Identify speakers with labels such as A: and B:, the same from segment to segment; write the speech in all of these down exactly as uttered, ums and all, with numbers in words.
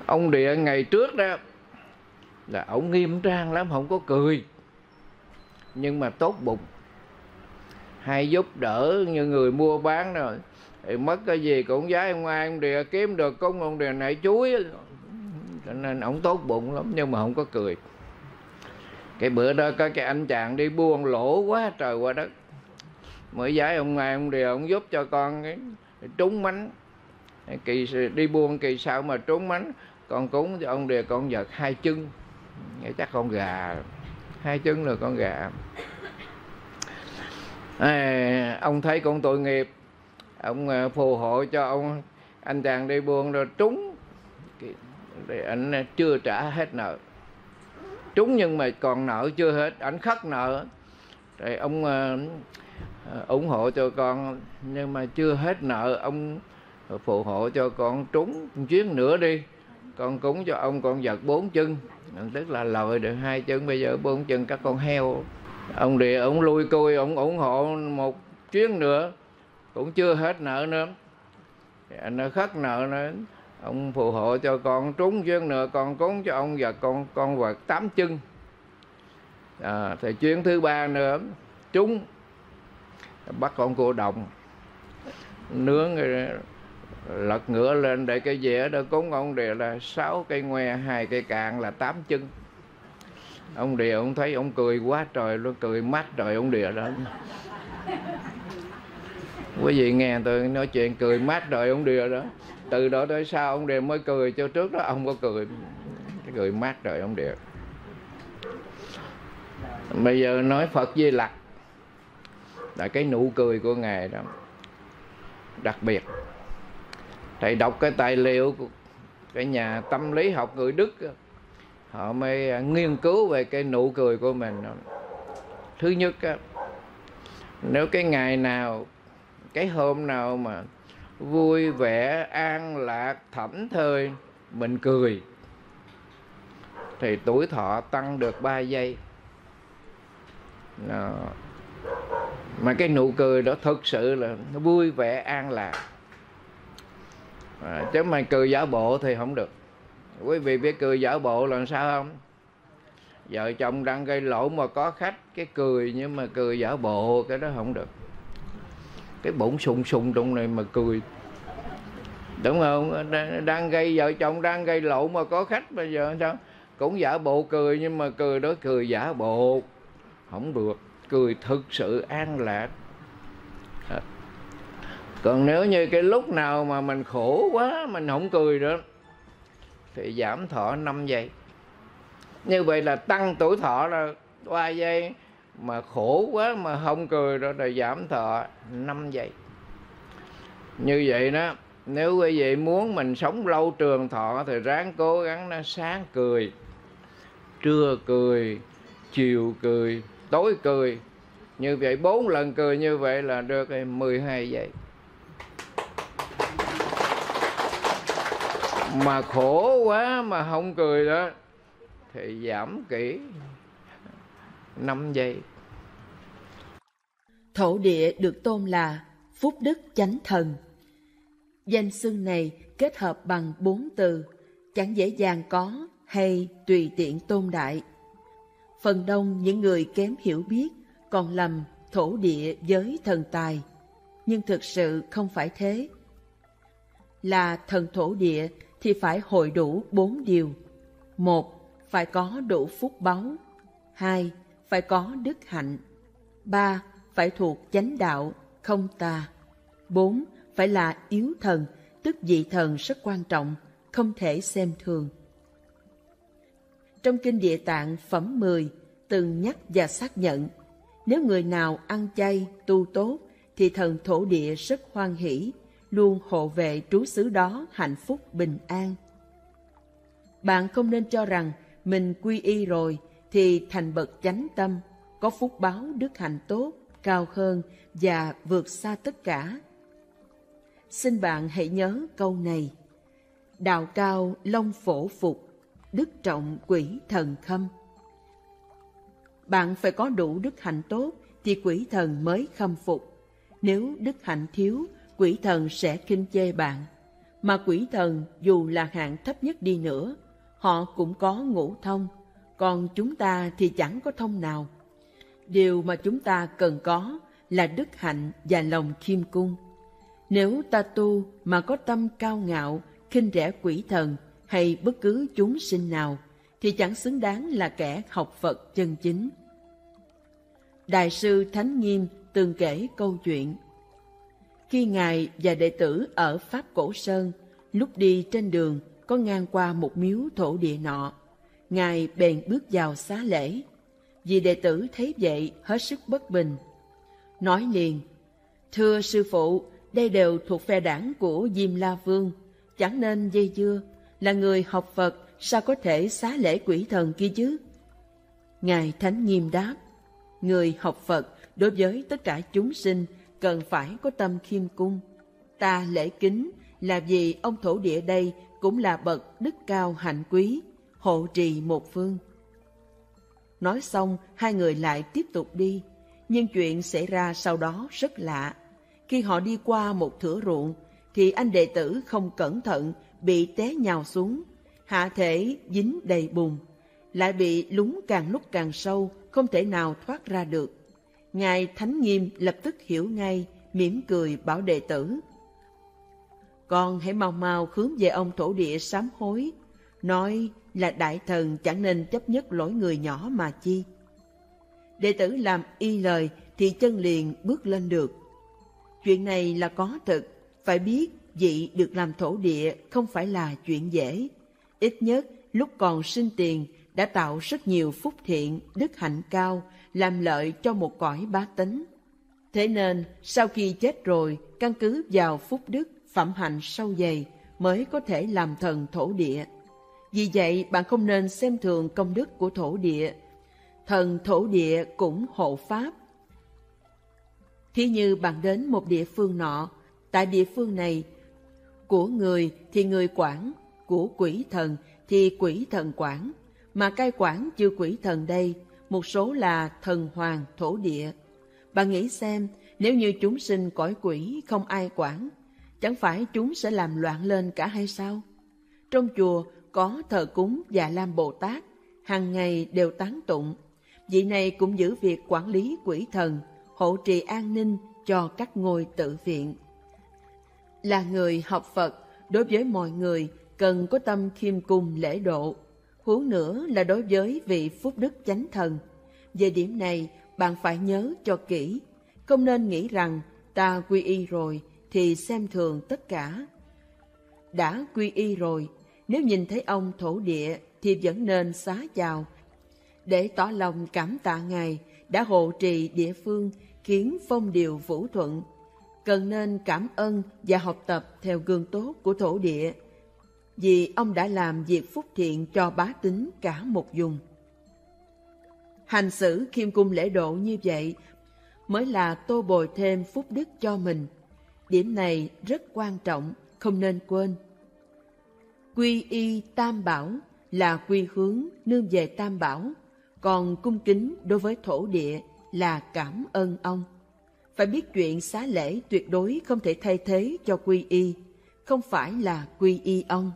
A: Ông Địa ngày trước đó là ông nghiêm trang lắm, không có cười, nhưng mà tốt bụng, hay giúp đỡ như người mua bán rồi. Thì mất cái gì cũng giá ông ai ông Địa kiếm được, cũng ông Địa nãy chuối, cho nên ông tốt bụng lắm nhưng mà không có cười. Cái bữa đó có cái anh chàng đi buôn lỗ quá trời qua đất, mới giái ông ai ông Địa ông giúp cho con cái trúng mánh. Kỳ đi buôn kỳ sau mà trúng mánh, con cúng cho ông Địa con vật hai chân, chắc con gà, hai chân là con gà. À, ông thấy con tội nghiệp, ông phù hộ cho ông anh chàng đi buôn rồi trúng, thì anh chưa trả hết nợ, trúng nhưng mà còn nợ chưa hết, anh khất nợ, rồi ông uh, ủng hộ cho con nhưng mà chưa hết nợ, ông phù hộ cho con trúng một chuyến nữa đi, con cúng cho ông con vật bốn chân, tức là lời được hai chân, bây giờ bốn chân các con heo. Ông Địa ông lui cui, ông ủng hộ một chuyến nữa cũng chưa hết nợ nữa, anh khất nợ nữa, ông phù hộ cho con trúng chuyến nữa, con cúng cho ông vật con con vật tám chân. À, thì chuyến thứ ba nữa trúng, bắt con cua đồng nướng rồi lật ngửa lên để cái dĩa đó cúng ông Địa là sáu cây ngoe, hai cây cạn là tám chân. Ông Địa ông thấy ông cười quá trời luôn, cười mát trời ông Địa đó. Quý vị nghe tôi nói chuyện cười mát trời ông Địa đó, từ đó tới sau ông Địa mới cười, cho trước đó ông có cười, cái cười mát trời ông Địa. Bây giờ nói Phật Di Lặc là cái nụ cười của Ngài đó đặc biệt. Thầy đọc cái tài liệu của cái nhà tâm lý học người Đức, họ mới nghiên cứu về cái nụ cười của mình. Thứ nhất, nếu cái ngày nào, cái hôm nào mà vui vẻ, an lạc, thảnh thơi, mình cười, thì tuổi thọ tăng được ba giây. Đó. Mà cái nụ cười đó thực sự là nó vui vẻ, an lạc. À, chứ mà cười giả bộ thì không được. Quý vị biết cười giả bộ là sao không? Vợ chồng đang gây lộn mà có khách, cái cười nhưng mà cười giả bộ, cái đó không được. Cái bụng sùng sùng trong này mà cười, đúng không? Đang gây, vợ chồng đang gây lộn mà có khách, bây giờ sao? Cũng giả bộ cười nhưng mà cười đó cười giả bộ, không được. Cười thực sự an lạc. À. Còn nếu như cái lúc nào mà mình khổ quá, mình không cười nữa, thì giảm thọ năm giây. Như vậy là tăng tuổi thọ là ba giây, mà khổ quá mà không cười đó là giảm thọ năm giây. Như vậy đó, nếu quý vị muốn mình sống lâu trường thọ thì ráng cố gắng nó sáng cười, trưa cười, chiều cười, tối cười. Như vậy bốn lần cười như vậy là được mười hai giây. Mà khổ quá mà không cười đó thì giảm kỹ năm giây.
B: Thổ địa được tôn là Phúc Đức Chánh Thần. Danh xưng này kết hợp bằng bốn từ, chẳng dễ dàng có hay tùy tiện tôn đại. Phần đông những người kém hiểu biết còn lầm thổ địa với thần tài, nhưng thực sự không phải thế. Là thần thổ địa thì phải hội đủ bốn điều. Một, phải có đủ phúc báu. Hai, phải có đức hạnh. Ba, phải thuộc chánh đạo, không tà. Bốn, phải là yếu thần, tức vị thần rất quan trọng, không thể xem thường. Trong Kinh Địa Tạng phẩm mười từng nhắc và xác nhận, nếu người nào ăn chay, tu tốt, thì thần thổ địa rất hoan hỷ, luôn hộ vệ trú xứ đó hạnh phúc bình an. Bạn không nên cho rằng mình quy y rồi thì thành bậc chánh tâm, có phúc báo đức hạnh tốt, cao hơn và vượt xa tất cả. Xin bạn hãy nhớ câu này: đạo cao long phổ phục, đức trọng quỷ thần khâm. Bạn phải có đủ đức hạnh tốt thì quỷ thần mới khâm phục. Nếu đức hạnh thiếu, quỷ thần sẽ khinh chê bạn. Mà quỷ thần dù là hạng thấp nhất đi nữa, họ cũng có ngũ thông, còn chúng ta thì chẳng có thông nào. Điều mà chúng ta cần có là đức hạnh và lòng khiêm cung. Nếu ta tu mà có tâm cao ngạo, khinh rẻ quỷ thần hay bất cứ chúng sinh nào, thì chẳng xứng đáng là kẻ học Phật chân chính. Đại sư Thánh Nghiêm từng kể câu chuyện. Khi Ngài và đệ tử ở Pháp Cổ Sơn, lúc đi trên đường có ngang qua một miếu thổ địa nọ, Ngài bèn bước vào xá lễ. Vì đệ tử thấy vậy hết sức bất bình, nói liền: Thưa sư phụ, đây đều thuộc phe đảng của Diêm La Vương, chẳng nên dây dưa. Là người học Phật, sao có thể xá lễ quỷ thần kia chứ? Ngài Thánh Nghiêm đáp: Người học Phật đối với tất cả chúng sinh cần phải có tâm khiêm cung. Ta lễ kính là vì ông thổ địa đây cũng là bậc đức cao hạnh quý, hộ trì một phương. Nói xong, hai người lại tiếp tục đi. Nhưng chuyện xảy ra sau đó rất lạ. Khi họ đi qua một thửa ruộng, thì anh đệ tử không cẩn thận bị té nhào xuống, hạ thể dính đầy bùn, lại bị lún càng lúc càng sâu, không thể nào thoát ra được. Ngài Thánh Nghiêm lập tức hiểu ngay, mỉm cười bảo đệ tử: Con hãy mau mau hướng về ông thổ địa sám hối, nói là đại thần chẳng nên chấp nhất lỗi người nhỏ mà chi. Đệ tử làm y lời thì chân liền bước lên được. Chuyện này là có thực, phải biết vị được làm thổ địa không phải là chuyện dễ. Ít nhất lúc còn sinh tiền đã tạo rất nhiều phúc thiện, đức hạnh cao, làm lợi cho một cõi bá tánh. Thế nên sau khi chết rồi, căn cứ vào phúc đức, phẩm hạnh sâu dày mới có thể làm thần thổ địa. Vì vậy bạn không nên xem thường công đức của thổ địa. Thần thổ địa cũng hộ pháp. Thí như bạn đến một địa phương nọ, tại địa phương này, của người thì người quản, của quỷ thần thì quỷ thần quản, mà cai quản chư quỷ thần đây, một số là thần hoàng thổ địa. Bạn nghĩ xem, nếu như chúng sinh cõi quỷ không ai quản, chẳng phải chúng sẽ làm loạn lên cả hay sao? Trong chùa có thờ cúng Già Lam Bồ Tát, hàng ngày đều tán tụng. Vị này cũng giữ việc quản lý quỷ thần, hộ trì an ninh cho các ngôi tự viện. Là người học Phật, đối với mọi người cần có tâm khiêm cung lễ độ, huống nữa là đối với vị phúc đức chánh thần. Về điểm này bạn phải nhớ cho kỹ, không nên nghĩ rằng ta quy y rồi thì xem thường tất cả. Đã quy y rồi, nếu nhìn thấy ông thổ địa thì vẫn nên xá chào, để tỏ lòng cảm tạ Ngài đã hộ trì địa phương, khiến phong điều vũ thuận. Cần nên cảm ơn và học tập theo gương tốt của thổ địa, vì ông đã làm việc phúc thiện cho bá tính cả một vùng. Hành xử khiêm cung lễ độ như vậy mới là tô bồi thêm phúc đức cho mình. Điểm này rất quan trọng, không nên quên. Quy y Tam Bảo là quy hướng nương về Tam Bảo, còn cung kính đối với thổ địa là cảm ơn ông. Phải biết chuyện xá lễ tuyệt đối không thể thay thế cho quy y, không phải là quy y ông.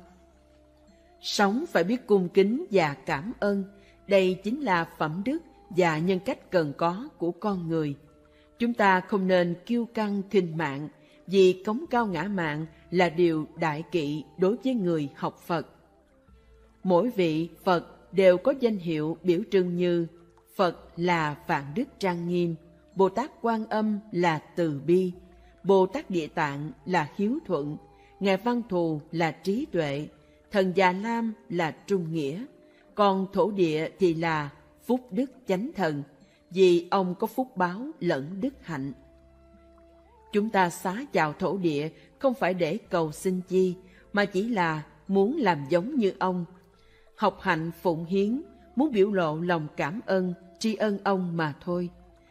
B: Sống phải biết cung kính và cảm ơn, đây chính là phẩm đức và nhân cách cần có của con người. Chúng ta không nên kiêu căng khinh mạng, vì cống cao ngã mạn là điều đại kỵ đối với người học Phật. Mỗi vị Phật đều có danh hiệu biểu trưng như Phật là vạn đức trang nghiêm, Bồ Tát Quan Âm là từ bi, Bồ Tát Địa Tạng là hiếu thuận, Ngài Văn Thù là trí tuệ, Thần Già Lam là trung nghĩa, còn thổ địa thì là phúc đức chánh thần, vì ông có phúc báo lẫn đức hạnh. Chúng ta xá chào thổ địa không phải để cầu xin chi, mà chỉ là muốn làm giống như ông, học hạnh phụng hiến, muốn biểu lộ lòng cảm ơn, tri ân ông mà thôi.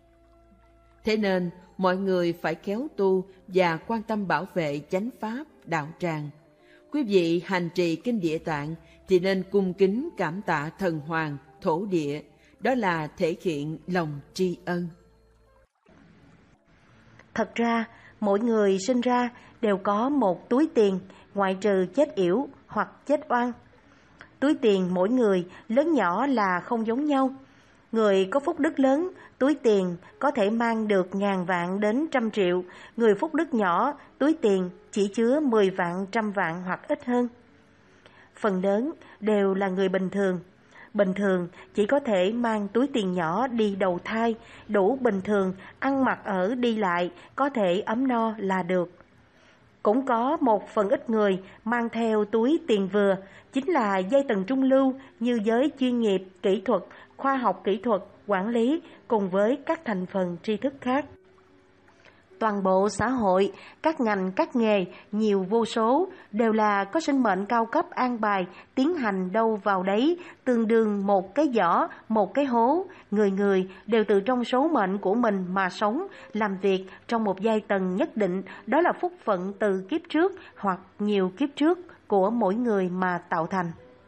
B: Thế nên, mọi người phải khéo tu và quan tâm bảo vệ chánh pháp, đạo tràng. Quý vị hành trì kinh Địa Tạng thì nên cung kính cảm tạ thần hoàng, thổ địa, đó là thể hiện lòng tri ân.
C: Thật ra, Mỗi người sinh ra đều có một túi tiền, ngoại trừ chết yểu hoặc chết oan. Túi tiền mỗi người lớn nhỏ là không giống nhau. Người có phúc đức lớn, túi tiền có thể mang được ngàn vạn đến trăm triệu. Người phúc đức nhỏ, túi tiền chỉ chứa mười vạn, trăm vạn hoặc ít hơn. Phần lớn đều là người bình thường. Bình thường chỉ có thể mang túi tiền nhỏ đi đầu thai, đủ bình thường, ăn mặc ở đi lại, có thể ấm no là được. Cũng có một phần ít người mang theo túi tiền vừa, chính là giai tầng trung lưu như giới chuyên nghiệp, kỹ thuật, khoa học kỹ thuật, quản lý cùng với các thành phần tri thức khác. Toàn bộ xã hội, các ngành, các nghề, nhiều vô số, đều là có sinh mệnh cao cấp an bài, tiến hành đâu vào đấy, tương đương một cái giỏ, một cái hố. Người người đều từ trong số mệnh của mình mà sống, làm việc trong một giai tầng nhất định, đó là phúc phận từ kiếp trước hoặc nhiều kiếp trước của mỗi người mà tạo thành.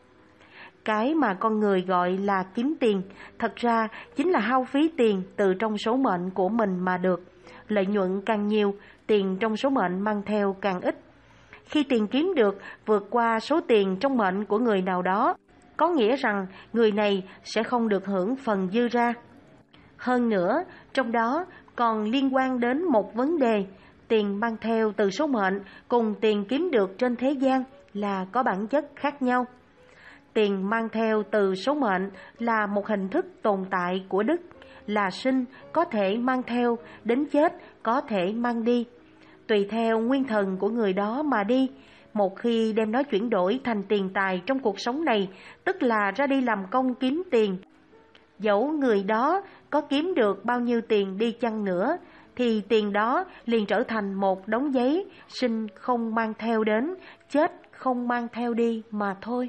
C: Cái mà con người gọi là kiếm tiền, thật ra chính là hao phí tiền từ trong số mệnh của mình mà được. Lợi nhuận càng nhiều, tiền trong số mệnh mang theo càng ít. Khi tiền kiếm được vượt qua số tiền trong mệnh của người nào đó, có nghĩa rằng người này sẽ không được hưởng phần dư ra. Hơn nữa, trong đó còn liên quan đến một vấn đề, tiền mang theo từ số mệnh cùng tiền kiếm được trên thế gian là có bản chất khác nhau. Tiền mang theo từ số mệnh là một hình thức tồn tại của đức, là sinh có thể mang theo, đến chết có thể mang đi, tùy theo nguyên thần của người đó mà đi. Một khi đem nó chuyển đổi thành tiền tài trong cuộc sống này, tức là ra đi làm công kiếm tiền. Dẫu người đó có kiếm được bao nhiêu tiền đi chăng nữa, thì tiền đó liền trở thành một đống giấy, sinh không mang theo đến, chết không mang theo đi mà thôi.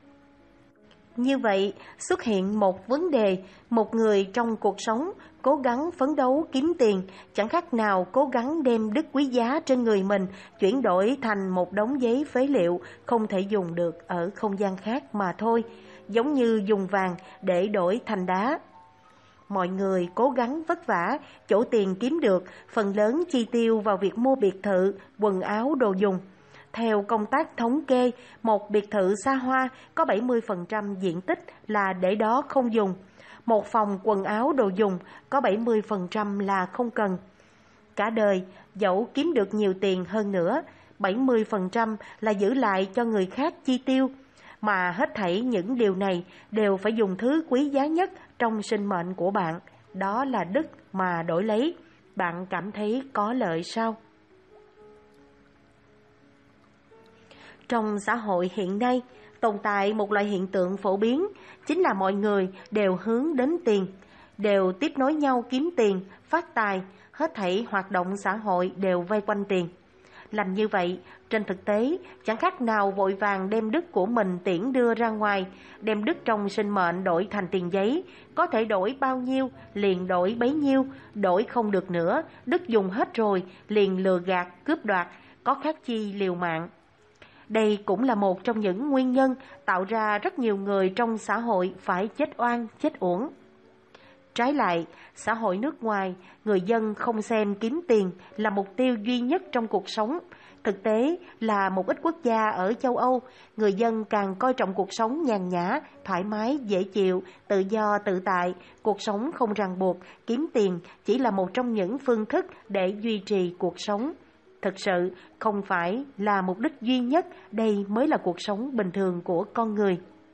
C: Như vậy, xuất hiện một vấn đề, một người trong cuộc sống cố gắng phấn đấu kiếm tiền, chẳng khác nào cố gắng đem đức quý giá trên người mình chuyển đổi thành một đống giấy phế liệu không thể dùng được ở không gian khác mà thôi, giống như dùng vàng để đổi thành đá. Mọi người cố gắng vất vả, chỗ tiền kiếm được, phần lớn chi tiêu vào việc mua biệt thự, quần áo, đồ dùng. Theo công tác thống kê, một biệt thự xa hoa có bảy mươi phần trăm diện tích là để đó không dùng. Một phòng quần áo đồ dùng có bảy mươi phần trăm là không cần. Cả đời, dẫu kiếm được nhiều tiền hơn nữa, bảy mươi phần trăm là giữ lại cho người khác chi tiêu. Mà hết thảy những điều này đều phải dùng thứ quý giá nhất trong sinh mệnh của bạn. Đó là đức mà đổi lấy. Bạn cảm thấy có lợi sao? Trong xã hội hiện nay, tồn tại một loại hiện tượng phổ biến, chính là mọi người đều hướng đến tiền, đều tiếp nối nhau kiếm tiền, phát tài, hết thảy hoạt động xã hội đều vây quanh tiền. Làm như vậy, trên thực tế, chẳng khác nào vội vàng đem đức của mình tiễn đưa ra ngoài, đem đức trong sinh mệnh đổi thành tiền giấy, có thể đổi bao nhiêu, liền đổi bấy nhiêu, đổi không được nữa, đức dùng hết rồi, liền lừa gạt, cướp đoạt, có khác chi liều mạng. Đây cũng là một trong những nguyên nhân tạo ra rất nhiều người trong xã hội phải chết oan, chết uổng. Trái lại, xã hội nước ngoài, người dân không xem kiếm tiền là mục tiêu duy nhất trong cuộc sống. Thực tế là một ít quốc gia ở châu Âu, người dân càng coi trọng cuộc sống nhàn nhã, thoải mái, dễ chịu, tự do, tự tại, cuộc sống không ràng buộc, kiếm tiền chỉ là một trong những phương thức để duy trì cuộc sống. Thực sự không phải là mục đích duy nhất, đây mới là cuộc sống bình thường của con người.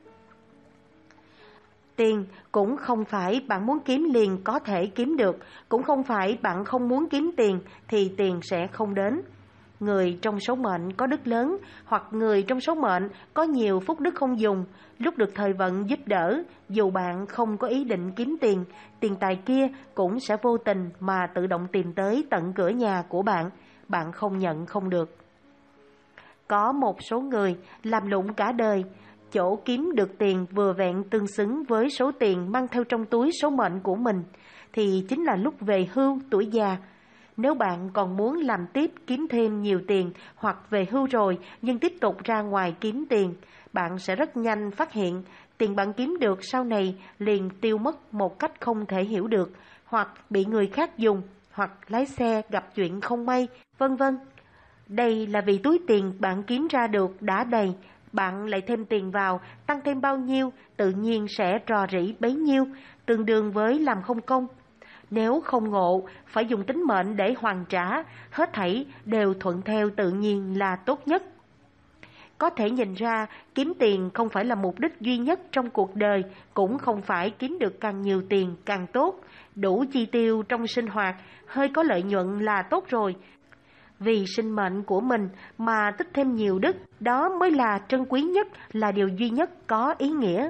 C: Tiền cũng không phải bạn muốn kiếm liền có thể kiếm được, cũng không phải bạn không muốn kiếm tiền thì tiền sẽ không đến. Người trong số mệnh có đức lớn hoặc người trong số mệnh có nhiều phúc đức không dùng, lúc được thời vận giúp đỡ, dù bạn không có ý định kiếm tiền, tiền tài kia cũng sẽ vô tình mà tự động tìm tới tận cửa nhà của bạn, bạn không nhận không được. Có một số người làm lụng cả đời, chỗ kiếm được tiền vừa vẹn tương xứng với số tiền mang theo trong túi số mệnh của mình, thì chính là lúc về hưu tuổi già. Nếu bạn còn muốn làm tiếp kiếm thêm nhiều tiền hoặc về hưu rồi nhưng tiếp tục ra ngoài kiếm tiền, bạn sẽ rất nhanh phát hiện tiền bạn kiếm được sau này liền tiêu mất một cách không thể hiểu được, hoặc bị người khác dùng, hoặc lái xe gặp chuyện không may, vân vân. Đây là vì túi tiền bạn kiếm ra được đã đầy, bạn lại thêm tiền vào, tăng thêm bao nhiêu, tự nhiên sẽ rò rỉ bấy nhiêu, tương đương với làm không công. Nếu không ngộ, phải dùng tính mệnh để hoàn trả, hết thảy đều thuận theo tự nhiên là tốt nhất. Có thể nhìn ra, kiếm tiền không phải là mục đích duy nhất trong cuộc đời, cũng không phải kiếm được càng nhiều tiền càng tốt. Đủ chi tiêu trong sinh hoạt, hơi có lợi nhuận là tốt rồi. Vì sinh mệnh của mình mà tích thêm nhiều đức, đó mới là trân quý nhất, là điều duy nhất có ý nghĩa.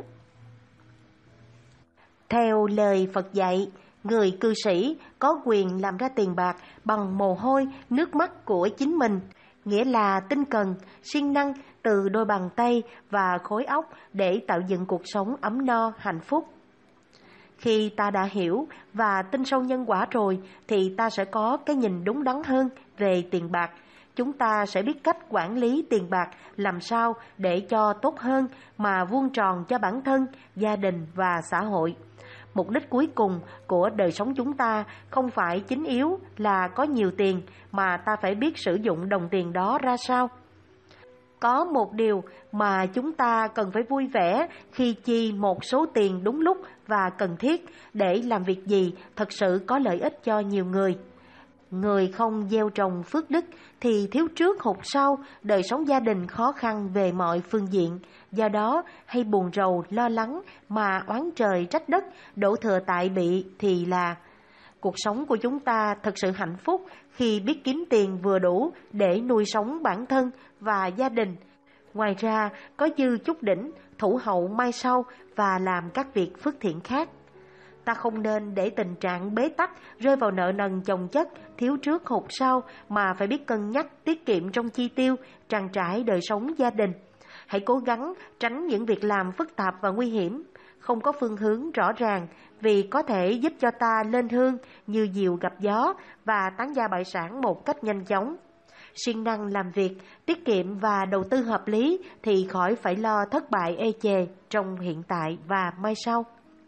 C: Theo lời Phật dạy, người cư sĩ có quyền làm ra tiền bạc bằng mồ hôi, nước mắt của chính mình, nghĩa là tinh cần, siêng năng từ đôi bàn tay và khối óc để tạo dựng cuộc sống ấm no, hạnh phúc. Khi ta đã hiểu và tin sâu nhân quả rồi thì ta sẽ có cái nhìn đúng đắn hơn về tiền bạc. Chúng ta sẽ biết cách quản lý tiền bạc làm sao để cho tốt hơn mà vuông tròn cho bản thân, gia đình và xã hội. Mục đích cuối cùng của đời sống chúng ta không phải chính yếu là có nhiều tiền, mà ta phải biết sử dụng đồng tiền đó ra sao. Có một điều mà chúng ta cần phải vui vẻ khi chi một số tiền đúng lúc và cần thiết để làm việc gì thật sự có lợi ích cho nhiều người. Người không gieo trồng phước đức thì thiếu trước hụt sau, đời sống gia đình khó khăn về mọi phương diện. Do đó hay buồn rầu lo lắng mà oán trời trách đất, đổ thừa tại bị thì là. Cuộc sống của chúng ta thật sự hạnh phúc khi biết kiếm tiền vừa đủ để nuôi sống bản thân và gia đình. Ngoài ra có dư chút đỉnh, thủ hậu mai sau và làm các việc phước thiện khác. Ta không nên để tình trạng bế tắc, rơi vào nợ nần chồng chất, thiếu trước hụt sau, mà phải biết cân nhắc tiết kiệm trong chi tiêu, trang trải đời sống gia đình. Hãy cố gắng tránh những việc làm phức tạp và nguy hiểm, không có phương hướng rõ ràng, vì có thể giúp cho ta lên hương như diều gặp gió và tán gia bại sản một cách nhanh chóng. Siêng năng làm việc, tiết kiệm và đầu tư hợp lý thì khỏi phải lo thất bại ê chề trong hiện tại và mai sau.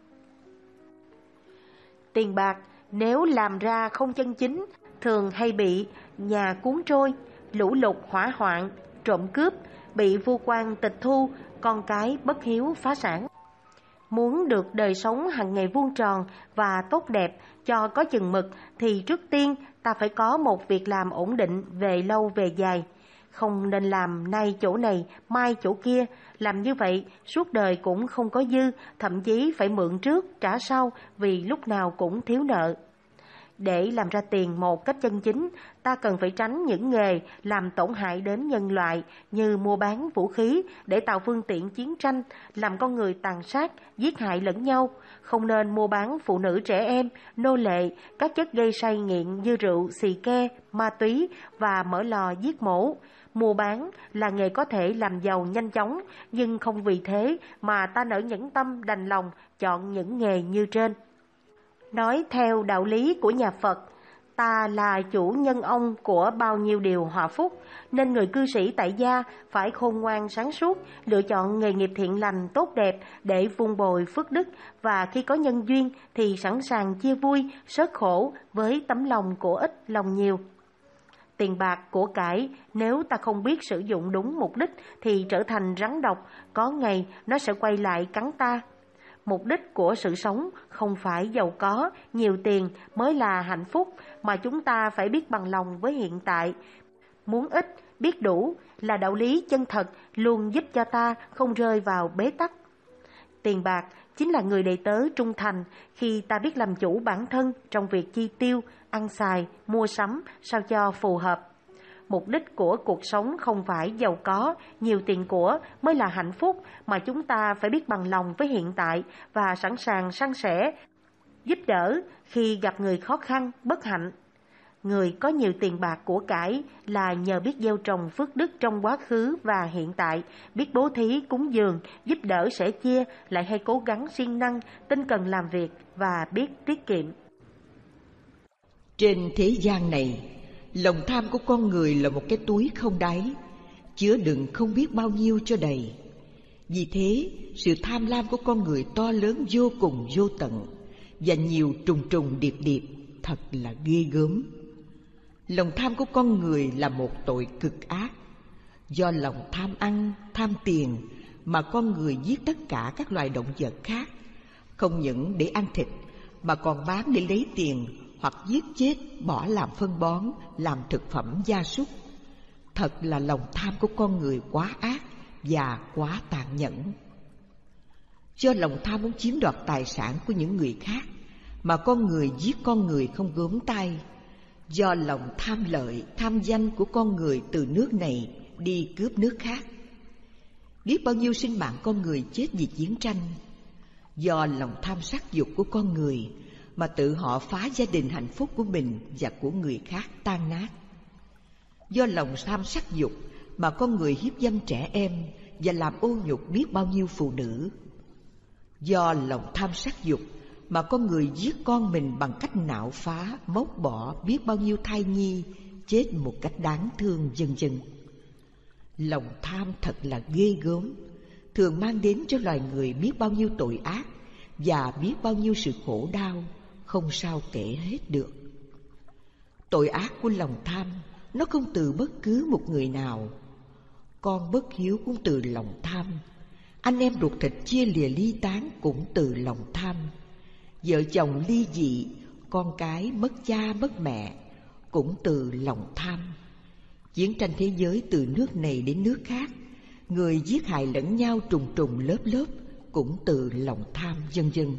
C: Tiền bạc nếu làm ra không chân chính, thường hay bị nhà cuốn trôi, lũ lụt hỏa hoạn, trộm cướp, bị vua quan tịch thu, con cái bất hiếu phá sản. Muốn được đời sống hàng ngày vuông tròn và tốt đẹp cho có chừng mực thì trước tiên ta phải có một việc làm ổn định về lâu về dài. Không nên làm nay chỗ này, mai chỗ kia. Làm như vậy suốt đời cũng không có dư, thậm chí phải mượn trước trả sau vì lúc nào cũng thiếu nợ. Để làm ra tiền một cách chân chính, ta cần phải tránh những nghề làm tổn hại đến nhân loại như mua bán vũ khí để tạo phương tiện chiến tranh, làm con người tàn sát, giết hại lẫn nhau. Không nên mua bán phụ nữ trẻ em, nô lệ, các chất gây say nghiện như rượu, xì ke, ma túy và mở lò giết mổ. Mua bán là nghề có thể làm giàu nhanh chóng, nhưng không vì thế mà ta nỡ nhẫn tâm đành lòng chọn những nghề như trên. Nói theo đạo lý của nhà Phật, ta là chủ nhân ông của bao nhiêu điều họa phúc, nên người cư sĩ tại gia phải khôn ngoan sáng suốt, lựa chọn nghề nghiệp thiện lành tốt đẹp để vun bồi phước đức, và khi có nhân duyên thì sẵn sàng chia vui, sớt khổ với tấm lòng của ít lòng nhiều. Tiền bạc của cải nếu ta không biết sử dụng đúng mục đích thì trở thành rắn độc, có ngày nó sẽ quay lại cắn ta. Mục đích của sự sống không phải giàu có, nhiều tiền mới là hạnh phúc, mà chúng ta phải biết bằng lòng với hiện tại. Muốn ít, biết đủ là đạo lý chân thật, luôn giúp cho ta không rơi vào bế tắc. Tiền bạc chính là người đệ tớ trung thành khi ta biết làm chủ bản thân trong việc chi tiêu, ăn xài, mua sắm sao cho phù hợp. Mục đích của cuộc sống không phải giàu có, nhiều tiền của mới là hạnh phúc, mà chúng ta phải biết bằng lòng với hiện tại và sẵn sàng san sẻ, giúp đỡ khi gặp người khó khăn, bất hạnh. Người có nhiều tiền bạc của cải là nhờ biết gieo trồng phước đức trong quá khứ và hiện tại, biết bố thí, cúng dường, giúp đỡ sẻ chia, lại hay cố gắng siêng năng, tinh cần làm việc và biết tiết kiệm.
D: Trên thế gian này, lòng tham của con người là một cái túi không đáy, chứa đựng không biết bao nhiêu cho đầy. Vì thế, sự tham lam của con người to lớn vô cùng vô tận và nhiều trùng trùng điệp điệp, thật là ghê gớm. Lòng tham của con người là một tội cực ác. Do lòng tham ăn, tham tiền mà con người giết tất cả các loài động vật khác, không những để ăn thịt mà còn bán để lấy tiền, hoặc giết chết bỏ làm phân bón, làm thực phẩm gia súc. Thật là lòng tham của con người quá ác và quá tàn nhẫn. Do lòng tham muốn chiếm đoạt tài sản của những người khác mà con người giết con người không gớm tay. Do lòng tham lợi, tham danh của con người từ nước này đi cướp nước khác. Biết bao nhiêu sinh mạng con người chết vì chiến tranh. Do lòng tham sắc dục của con người mà tự họ phá gia đình hạnh phúc của mình và của người khác tan nát. Do lòng tham sắc dục mà con người hiếp dâm trẻ em và làm ô nhục biết bao nhiêu phụ nữ. Do lòng tham sắc dục mà con người giết con mình bằng cách nạo phá, móc bỏ biết bao nhiêu thai nhi chết một cách đáng thương, vân vân. Lòng tham thật là ghê gớm, thường mang đến cho loài người biết bao nhiêu tội ác và biết bao nhiêu sự khổ đau, không sao kể hết được. Tội ác của lòng tham, nó không từ bất cứ một người nào. Con bất hiếu cũng từ lòng tham. Anh em ruột thịt chia lìa ly tán cũng từ lòng tham. Vợ chồng ly dị, con cái mất cha mất mẹ cũng từ lòng tham. Chiến tranh thế giới từ nước này đến nước khác, người giết hại lẫn nhau trùng trùng lớp lớp cũng từ lòng tham, vân vân.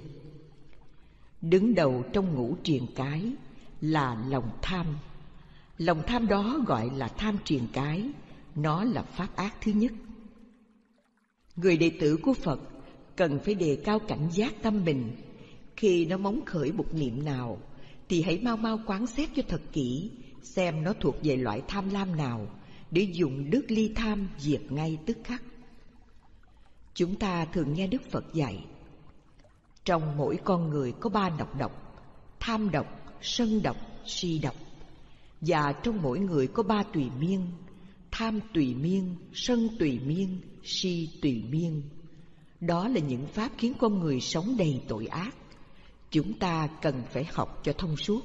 D: Đứng đầu trong ngũ triền cái là lòng tham. Lòng tham đó gọi là tham triền cái, nó là pháp ác thứ nhất. Người đệ tử của Phật cần phải đề cao cảnh giác tâm mình. Khi nó móng khởi một niệm nào thì hãy mau mau quán xét cho thật kỹ, xem nó thuộc về loại tham lam nào, để dùng đức ly tham diệt ngay tức khắc. Chúng ta thường nghe Đức Phật dạy, trong mỗi con người có ba nọc độc: tham độc, sân độc, si độc. Và trong mỗi người có ba tùy miên: tham tùy miên, sân tùy miên, si tùy miên. Đó là những pháp khiến con người sống đầy tội ác. Chúng ta cần phải học cho thông suốt.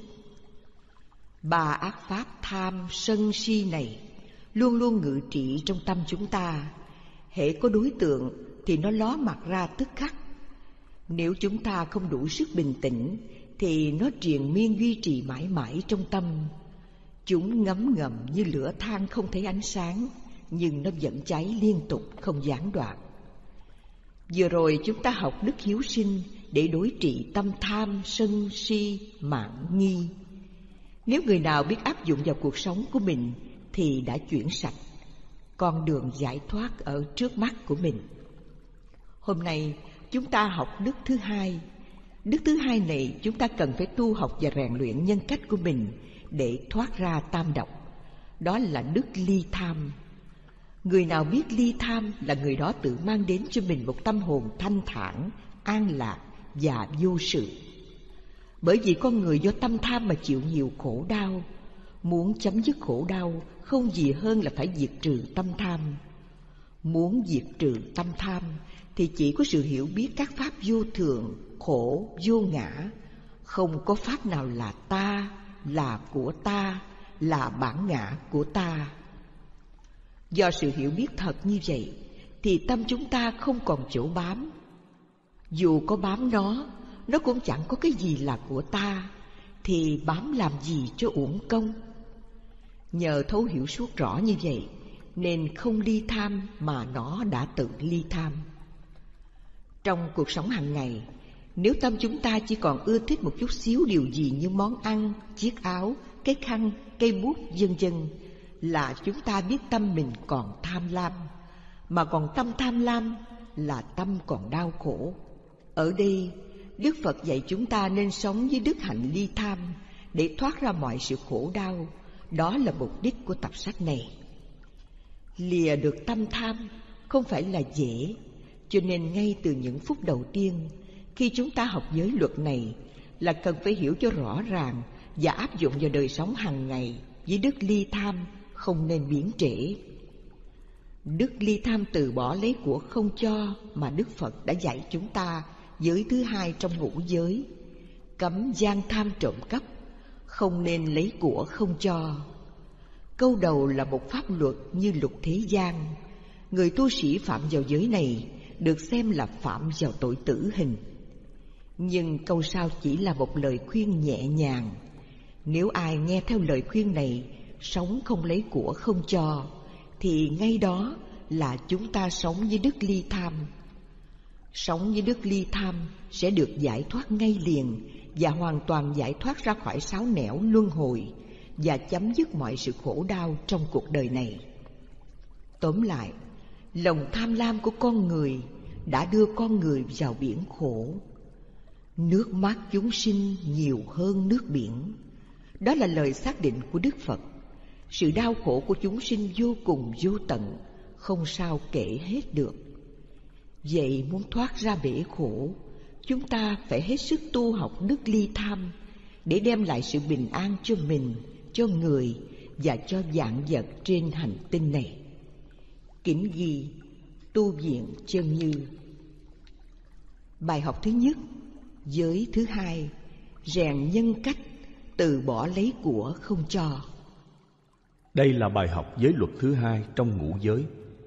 D: Ba ác pháp tham, sân, si này luôn luôn ngự trị trong tâm chúng ta. Hễ có đối tượng thì nó ló mặt ra tức khắc. Nếu chúng ta không đủ sức bình tĩnh thì nó triền miên duy trì mãi mãi trong tâm. Chúng ngấm ngầm như lửa than không thấy ánh sáng, nhưng nó vẫn cháy liên tục không gián đoạn. Vừa rồi chúng ta học đức hiếu sinh để đối trị tâm tham, sân, si, mạn, nghi. Nếu người nào biết áp dụng vào cuộc sống của mình thì đã chuyển sạch, con đường giải thoát ở trước mắt của mình. Hôm nay chúng ta học đức thứ hai. Đức thứ hai này chúng ta cần phải tu học và rèn luyện nhân cách của mình để thoát ra tam độc. Đó là đức ly tham. Người nào biết ly tham là người đó tự mang đến cho mình một tâm hồn thanh thản, an lạc và vô sự. Bởi vì con người do tâm tham mà chịu nhiều khổ đau. Muốn chấm dứt khổ đau không gì hơn là phải diệt trừ tâm tham. Muốn diệt trừ tâm tham thì chỉ có sự hiểu biết các pháp vô thường, khổ, vô ngã. Không có pháp nào là ta, là của ta, là bản ngã của ta. Do sự hiểu biết thật như vậy thì tâm chúng ta không còn chỗ bám. Dù có bám nó, nó cũng chẳng có cái gì là của ta, thì bám làm gì cho uổng công. Nhờ thấu hiểu suốt rõ như vậy nên không ly tham mà nó đã tự ly tham. Trong cuộc sống hàng ngày, nếu tâm chúng ta chỉ còn ưa thích một chút xíu điều gì như món ăn, chiếc áo, cái khăn, cây bút, vân vân, là chúng ta biết tâm mình còn tham lam. Mà còn tâm tham lam là tâm còn đau khổ. Ở đây, Đức Phật dạy chúng ta nên sống với đức hạnh ly tham để thoát ra mọi sự khổ đau. Đó là mục đích của tập sách này. Lìa được tâm tham không phải là dễ, cho nên ngay từ những phút đầu tiên, khi chúng ta học giới luật này, là cần phải hiểu cho rõ ràng và áp dụng vào đời sống hàng ngày với đức ly tham, không nên biến trễ. Đức ly tham từ bỏ lấy của không cho mà Đức Phật đã dạy chúng ta, giới thứ hai trong ngũ giới: cấm gian tham trộm cắp, không nên lấy của không cho. Câu đầu là một pháp luật như luật thế gian. Người tu sĩ phạm vào giới này được xem là phạm vào tội tử hình. Nhưng câu sau chỉ là một lời khuyên nhẹ nhàng. Nếu ai nghe theo lời khuyên này, sống không lấy của không cho, thì ngay đó là chúng ta sống với đức ly tham. Sống với đức ly tham sẽ được giải thoát ngay liền và hoàn toàn giải thoát ra khỏi sáu nẻo luân hồi và chấm dứt mọi sự khổ đau trong cuộc đời này. Tóm lại, lòng tham lam của con người đã đưa con người vào biển khổ. Nước mắt chúng sinh nhiều hơn nước biển. Đó là lời xác định của Đức Phật. Sự đau khổ của chúng sinh vô cùng vô tận, không sao kể hết được. Vậy muốn thoát ra bể khổ, chúng ta phải hết sức tu học đức ly tham để đem lại sự bình an cho mình, cho người và cho vạn vật trên hành tinh này. Kính ghi Tu viện Chân Như. Bài học thứ nhất, giới thứ hai, rèn nhân cách, từ bỏ lấy của không cho.
E: Đây là bài học giới luật thứ hai trong ngũ giới,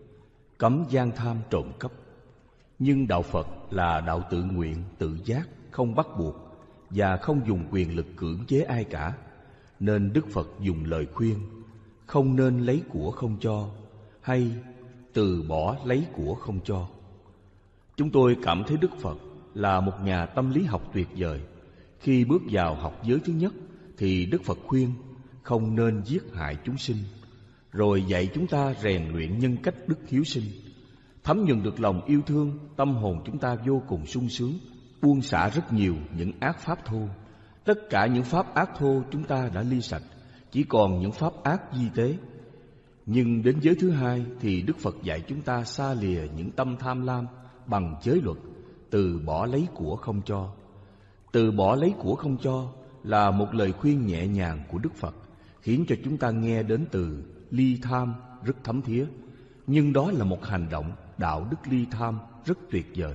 E: cấm gian tham trộm cắp. Nhưng đạo Phật là đạo tự nguyện, tự giác, không bắt buộc và không dùng quyền lực cưỡng chế ai cả, nên Đức Phật dùng lời khuyên không nên lấy của không cho hay từ bỏ lấy của không cho. Chúng tôi cảm thấy Đức Phật là một nhà tâm lý học tuyệt vời. Khi bước vào học giới thứ nhất thì Đức Phật khuyên không nên giết hại chúng sinh, rồi dạy chúng ta rèn luyện nhân cách đức hiếu sinh. Thấm nhuần được lòng yêu thương, tâm hồn chúng ta vô cùng sung sướng, buông xả rất nhiều những ác pháp thô. Tất cả những pháp ác thô chúng ta đã ly sạch, chỉ còn những pháp ác di tế. Nhưng đến giới thứ hai thì Đức Phật dạy chúng ta xa lìa những tâm tham lam bằng giới luật, từ bỏ lấy của không cho. Từ bỏ lấy của không cho là một lời khuyên nhẹ nhàng của Đức Phật, khiến cho chúng ta nghe đến từ ly tham rất thấm thía. Nhưng đó là một hành động đạo đức ly tham rất tuyệt vời.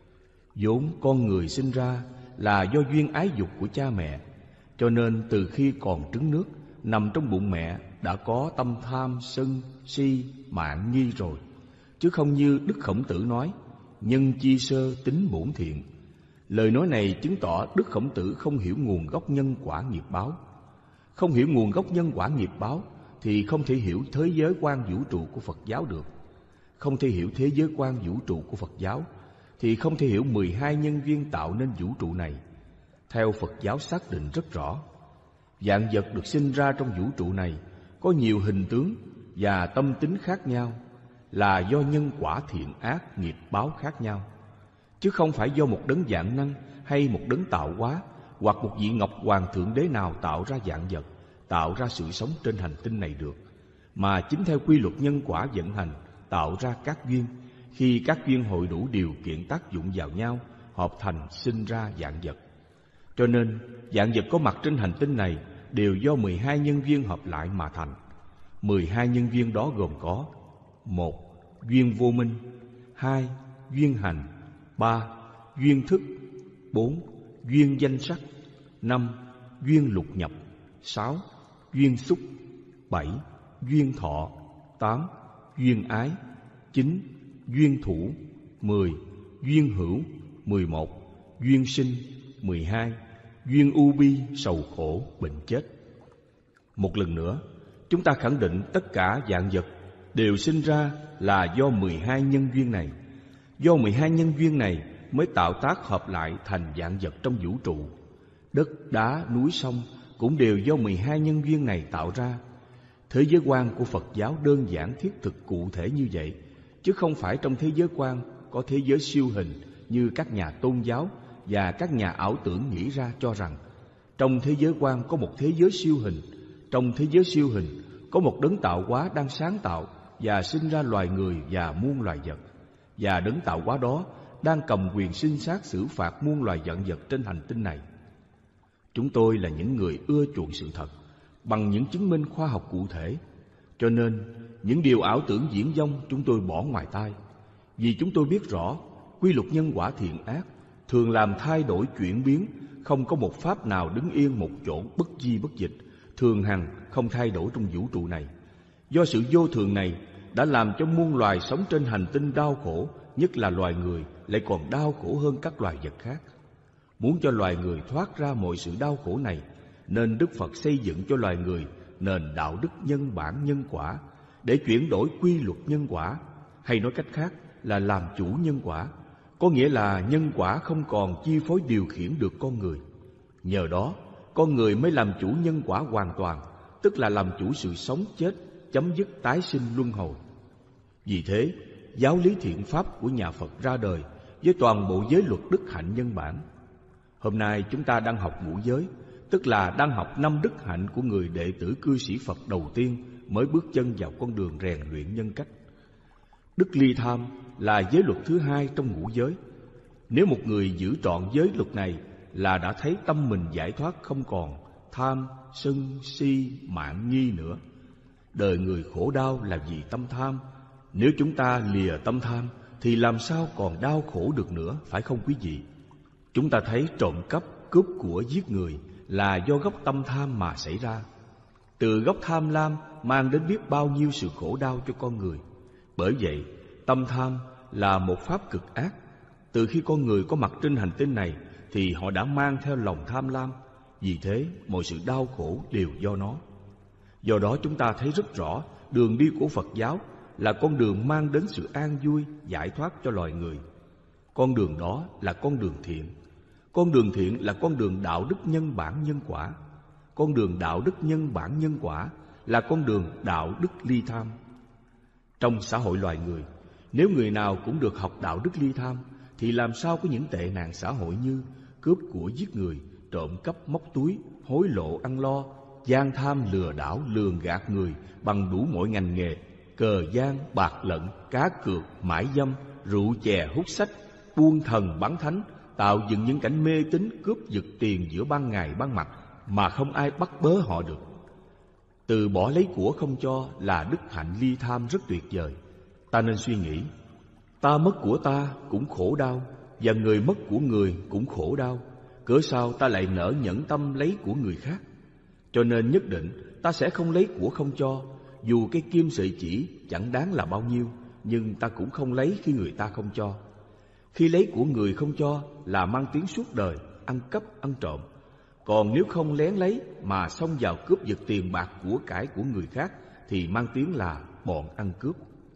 E: Vốn con người sinh ra là do duyên ái dục của cha mẹ, cho nên từ khi còn trứng nước, nằm trong bụng mẹ đã có tâm tham, sân, si, mạn nghi rồi. Chứ không như Đức Khổng Tử nói, nhân chi sơ tính bổn thiện. Lời nói này chứng tỏ Đức Khổng Tử không hiểu nguồn gốc nhân quả nghiệp báo. Không hiểu nguồn gốc nhân quả nghiệp báo thì không thể hiểu thế giới quan vũ trụ của Phật giáo được. Không thể hiểu thế giới quan vũ trụ của Phật giáo thì không thể hiểu mười hai nhân duyên tạo nên vũ trụ này. Theo Phật giáo xác định rất rõ, vạn vật được sinh ra trong vũ trụ này có nhiều hình tướng và tâm tính khác nhau, là do nhân quả thiện ác nghiệp báo khác nhau, chứ không phải do một đấng vạn năng hay một đấng tạo hóa hoặc một vị Ngọc Hoàng Thượng Đế nào tạo ra vạn vật, tạo ra sự sống trên hành tinh này được, mà chính theo quy luật nhân quả vận hành tạo ra các duyên. Khi các duyên hội đủ điều kiện tác dụng vào nhau, hợp thành sinh ra vạn vật. Cho nên vạn vật có mặt trên hành tinh này đều do mười hai nhân duyên hợp lại mà thành. mười hai nhân duyên đó gồm có: một. Duyên vô minh. Hai. Duyên hành. Ba. Duyên thức. Bốn. Duyên danh sắc. Năm. Duyên lục nhập. Sáu. Duyên xúc. Bảy. Duyên thọ. Tám. Duyên ái. Chín. Duyên thủ. Mười. Duyên hữu. Mười một. Duyên sinh. Mười hai. Duyên ưu bi, sầu khổ, bệnh chết. Một lần nữa, chúng ta khẳng định tất cả vạn vật đều sinh ra là do mười hai nhân duyên này. Do mười hai nhân duyên này mới tạo tác hợp lại thành vạn vật trong vũ trụ. Đất, đá, núi, sông cũng đều do mười hai nhân duyên này tạo ra. Thế giới quan của Phật giáo đơn giản thiết thực cụ thể như vậy, chứ không phải trong thế giới quan có thế giới siêu hình như các nhà tôn giáo và các nhà ảo tưởng nghĩ ra, cho rằng trong thế giới quan có một thế giới siêu hình. Trong thế giới siêu hình có một đấng tạo hóa đang sáng tạo và sinh ra loài người và muôn loài vật, và đấng tạo hóa đó đang cầm quyền sinh sát xử phạt muôn loài vạn vật trên hành tinh này. Chúng tôi là những người ưa chuộng sự thật bằng những chứng minh khoa học cụ thể, cho nên những điều ảo tưởng diễn vong chúng tôi bỏ ngoài tai, vì chúng tôi biết rõ quy luật nhân quả thiện ác thường làm thay đổi chuyển biến, không có một pháp nào đứng yên một chỗ bất di bất dịch, thường hằng không thay đổi trong vũ trụ này. Do sự vô thường này đã làm cho muôn loài sống trên hành tinh đau khổ, nhất là loài người lại còn đau khổ hơn các loài vật khác. Muốn cho loài người thoát ra mọi sự đau khổ này, nên Đức Phật xây dựng cho loài người nền đạo đức nhân bản nhân quả để chuyển đổi quy luật nhân quả, hay nói cách khác là làm chủ nhân quả, có nghĩa là nhân quả không còn chi phối điều khiển được con người. Nhờ đó, con người mới làm chủ nhân quả hoàn toàn, tức là làm chủ sự sống chết, chấm dứt tái sinh luân hồi. Vì thế, giáo lý thiện pháp của nhà Phật ra đời với toàn bộ giới luật đức hạnh nhân bản. Hôm nay chúng ta đang học ngũ giới, tức là đang học năm đức hạnh của người đệ tử cư sĩ Phật đầu tiên mới bước chân vào con đường rèn luyện nhân cách. Đức ly tham là giới luật thứ hai trong ngũ giới. Nếu một người giữ trọn giới luật này là đã thấy tâm mình giải thoát, không còn tham, sân, si, mạn nghi nữa. Đời người khổ đau là vì tâm tham. Nếu chúng ta lìa tâm tham thì làm sao còn đau khổ được nữa, phải không quý vị? Chúng ta thấy trộm cắp, cướp của, giết người là do gốc tâm tham mà xảy ra. Từ gốc tham lam mang đến biết bao nhiêu sự khổ đau cho con người. Bởi vậy, tâm tham là một pháp cực ác. Từ khi con người có mặt trên hành tinh này thì họ đã mang theo lòng tham lam. Vì thế, mọi sự đau khổ đều do nó. Do đó chúng ta thấy rất rõ đường đi của Phật giáo là con đường mang đến sự an vui, giải thoát cho loài người. Con đường đó là con đường thiện. Con đường thiện là con đường đạo đức nhân bản nhân quả. Con đường đạo đức nhân bản nhân quả là con đường đạo đức ly tham. Trong xã hội loài người, nếu người nào cũng được học đạo đức ly tham thì làm sao có những tệ nạn xã hội như cướp của, giết người, trộm cắp, móc túi, hối lộ, ăn lo, gian tham, lừa đảo, lường gạt người bằng đủ mọi ngành nghề, cờ gian, bạc lận, cá cược, mãi dâm, rượu chè, hút sách, buôn thần bán thánh, tạo dựng những cảnh mê tín cướp giật tiền giữa ban ngày ban mặt mà không ai bắt bớ họ được. Từ bỏ lấy của không cho là đức hạnh ly tham rất tuyệt vời. Ta nên suy nghĩ, ta mất của ta cũng khổ đau, và người mất của người cũng khổ đau, cớ sao ta lại nỡ nhẫn tâm lấy của người khác? Cho nên nhất định ta sẽ không lấy của không cho. Dù cái kim sợi chỉ chẳng đáng là bao nhiêu, nhưng ta cũng không lấy khi người ta không cho. Khi lấy của người không cho là mang tiếng suốt đời, ăn cắp, ăn trộm. Còn nếu không lén lấy mà xông vào cướp giật tiền bạc của cải của người khác thì mang tiếng là bọn ăn cướp.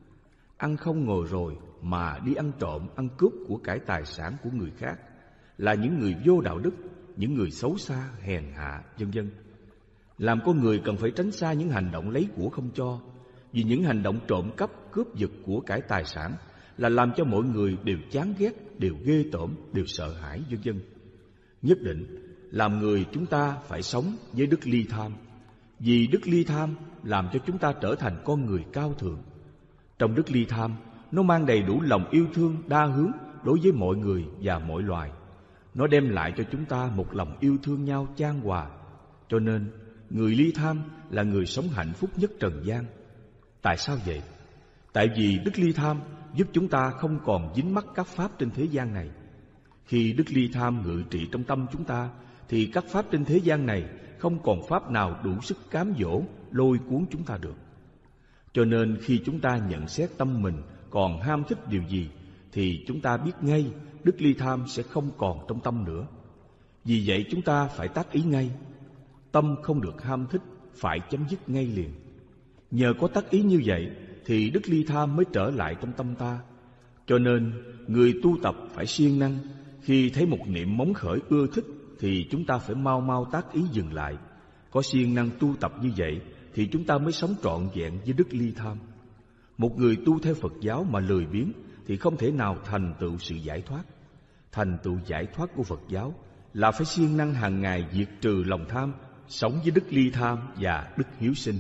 E: Ăn không ngồi rồi mà đi ăn trộm, ăn cướp của cải tài sản của người khác là những người vô đạo đức, những người xấu xa, hèn hạ, vân vân. Làm con người cần phải tránh xa những hành động lấy của không cho, vì những hành động trộm cắp, cướp giật của cải tài sản là làm cho mọi người đều chán ghét, đều ghê tởm, đều sợ hãi, vân vân. Nhất định làm người chúng ta phải sống với đức ly tham, vì đức ly tham làm cho chúng ta trở thành con người cao thượng. Trong đức ly tham, nó mang đầy đủ lòng yêu thương đa hướng đối với mọi người và mọi loài. Nó đem lại cho chúng ta một lòng yêu thương nhau chan hòa. Cho nên, người ly tham là người sống hạnh phúc nhất trần gian. Tại sao vậy? Tại vì đức ly tham giúp chúng ta không còn dính mắc các pháp trên thế gian này. Khi đức ly tham ngự trị trong tâm chúng ta, thì các pháp trên thế gian này không còn pháp nào đủ sức cám dỗ, lôi cuốn chúng ta được. Cho nên khi chúng ta nhận xét tâm mình còn ham thích điều gì, thì chúng ta biết ngay đức ly tham sẽ không còn trong tâm nữa. Vì vậy chúng ta phải tác ý ngay. Tâm không được ham thích phải chấm dứt ngay liền. Nhờ có tác ý như vậy thì đức ly tham mới trở lại trong tâm ta. Cho nên người tu tập phải siêng năng. Khi thấy một niệm móng khởi ưa thích thì chúng ta phải mau mau tác ý dừng lại. Có siêng năng tu tập như vậy thì chúng ta mới sống trọn vẹn với đức ly tham. Một người tu theo Phật giáo mà lười biếng thì không thể nào thành tựu sự giải thoát. Thành tựu giải thoát của Phật giáo là phải siêng năng hàng ngày diệt trừ lòng tham, sống với đức ly tham và đức hiếu sinh.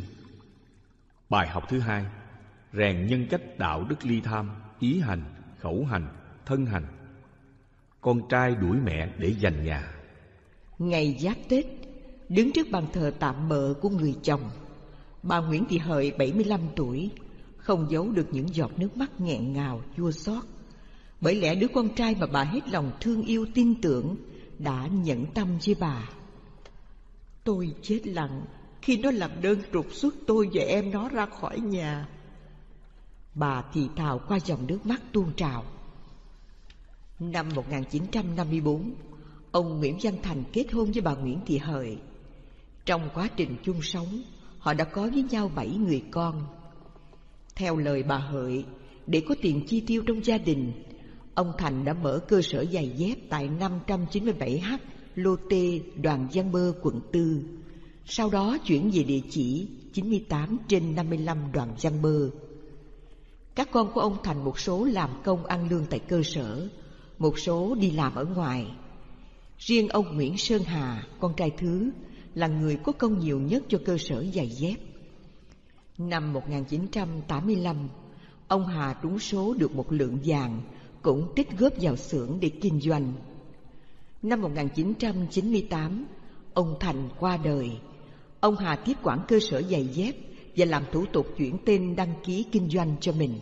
E: Bài học thứ hai: rèn nhân cách đạo đức ly tham, ý hành, khẩu hành, thân hành. Con trai đuổi mẹ để giành nhà.
D: Ngày Giáp Tết, đứng trước bàn thờ tạm bợ của người chồng, bà Nguyễn Thị Hợi bảy mươi lăm tuổi không giấu được những giọt nước mắt nghẹn ngào chua xót. Bởi lẽ đứa con trai mà bà hết lòng thương yêu tin tưởng đã nhẫn tâm với bà. Tôi chết lặng khi nó làm đơn trục xuất tôi và em nó ra khỏi nhà. Bà thì thào qua dòng nước mắt tuôn trào. Năm một nghìn chín trăm năm mươi bốn, ông Nguyễn Văn Thành kết hôn với bà Nguyễn Thị Hợi. Trong quá trình chung sống, họ đã có với nhau bảy người con. Theo lời bà Hợi, để có tiền chi tiêu trong gia đình, ông Thành đã mở cơ sở giày dép tại năm trăm chín mươi bảy H Lô Tê, Đoàn Văn Bơ, quận tư. Sau đó chuyển về địa chỉ chín mươi tám trên năm mươi lăm Đoàn Văn Bơ. Các con của ông Thành một số làm công ăn lương tại cơ sở, một số đi làm ở ngoài. Riêng ông Nguyễn Sơn Hà, con trai thứ, là người có công nhiều nhất cho cơ sở giày dép. Năm một nghìn chín trăm tám mươi lăm, ông Hà trúng số được một lượng vàng, cũng tích góp vào xưởng để kinh doanh. Năm một nghìn chín trăm chín mươi tám, ông Thành qua đời. Ông Hà tiếp quản cơ sở giày dép và làm thủ tục chuyển tên đăng ký kinh doanh cho mình.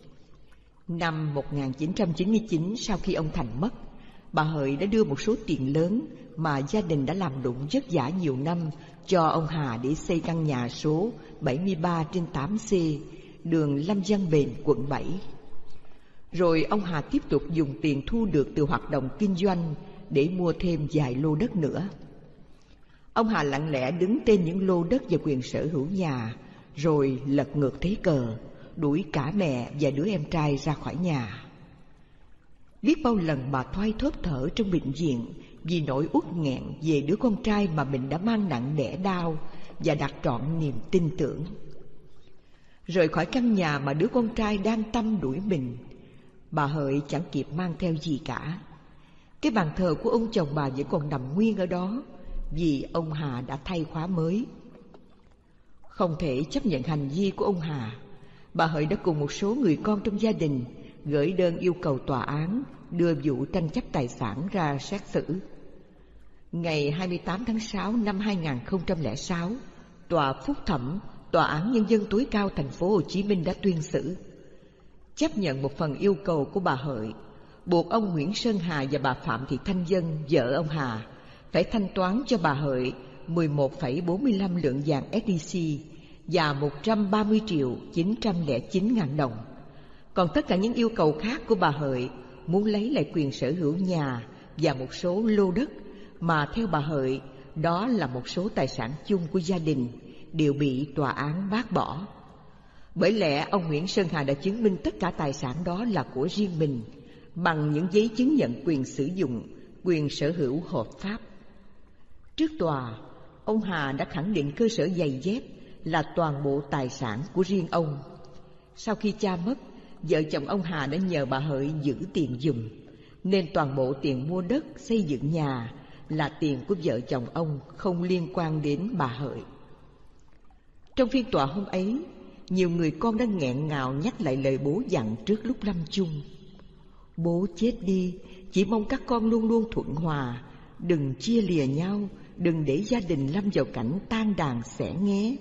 D: Năm một nghìn chín trăm chín mươi chín, sau khi ông Thành mất, bà Hợi đã đưa một số tiền lớn mà gia đình đã làm lụng vất vả nhiều năm cho ông Hà để xây căn nhà số bảy mươi ba trên tám C, đường Lâm Văn Bền, quận bảy. Rồi ông Hà tiếp tục dùng tiền thu được từ hoạt động kinh doanh để mua thêm vài lô đất nữa. Ông Hà lặng lẽ đứng tên những lô đất và quyền sở hữu nhà, rồi lật ngược thế cờ, đuổi cả mẹ và đứa em trai ra khỏi nhà. Biết bao lần bà thoai thóp thở trong bệnh viện vì nỗi uất nghẹn về đứa con trai mà mình đã mang nặng đẻ đau và đặt trọn niềm tin tưởng. Rời khỏi căn nhà mà đứa con trai đang tâm đuổi mình, bà Hợi chẳng kịp mang theo gì cả. Cái bàn thờ của ông chồng bà vẫn còn nằm nguyên ở đó, vì ông Hà đã thay khóa mới. Không thể chấp nhận hành vi của ông Hà, bà Hợi đã cùng một số người con trong gia đình gửi đơn yêu cầu tòa án đưa vụ tranh chấp tài sản ra xét xử. Ngày hai mươi tám tháng sáu năm hai nghìn không trăm lẻ sáu, tòa phúc thẩm, tòa án nhân dân tối cao thành phố Hồ Chí Minh đã tuyên xử. Chấp nhận một phần yêu cầu của bà Hợi, buộc ông Nguyễn Sơn Hà và bà Phạm Thị Thanh Vân, vợ ông Hà, phải thanh toán cho bà Hợi mười một phẩy bốn mươi lăm lượng vàng ét đê xê và một trăm ba mươi triệu chín trăm lẻ chín ngàn đồng. Còn tất cả những yêu cầu khác của bà Hợi muốn lấy lại quyền sở hữu nhà và một số lô đất mà theo bà Hợi đó là một số tài sản chung của gia đình đều bị tòa án bác bỏ. Bởi lẽ ông Nguyễn Sơn Hà đã chứng minh tất cả tài sản đó là của riêng mình bằng những giấy chứng nhận quyền sử dụng, quyền sở hữu hợp pháp. Trước tòa, ông Hà đã khẳng định cơ sở giày dép là toàn bộ tài sản của riêng ông. Sau khi cha mất, vợ chồng ông Hà đã nhờ bà Hợi giữ tiền giùm, nên toàn bộ tiền mua đất, xây dựng nhà là tiền của vợ chồng ông, không liên quan đến bà Hợi. Trong phiên tòa hôm ấy, nhiều người con đã nghẹn ngào nhắc lại lời bố dặn trước lúc lâm chung. Bố chết đi, chỉ mong các con luôn luôn thuận hòa, đừng chia lìa nhau, đừng để gia đình lâm vào cảnh tan đàn xẻ nghé.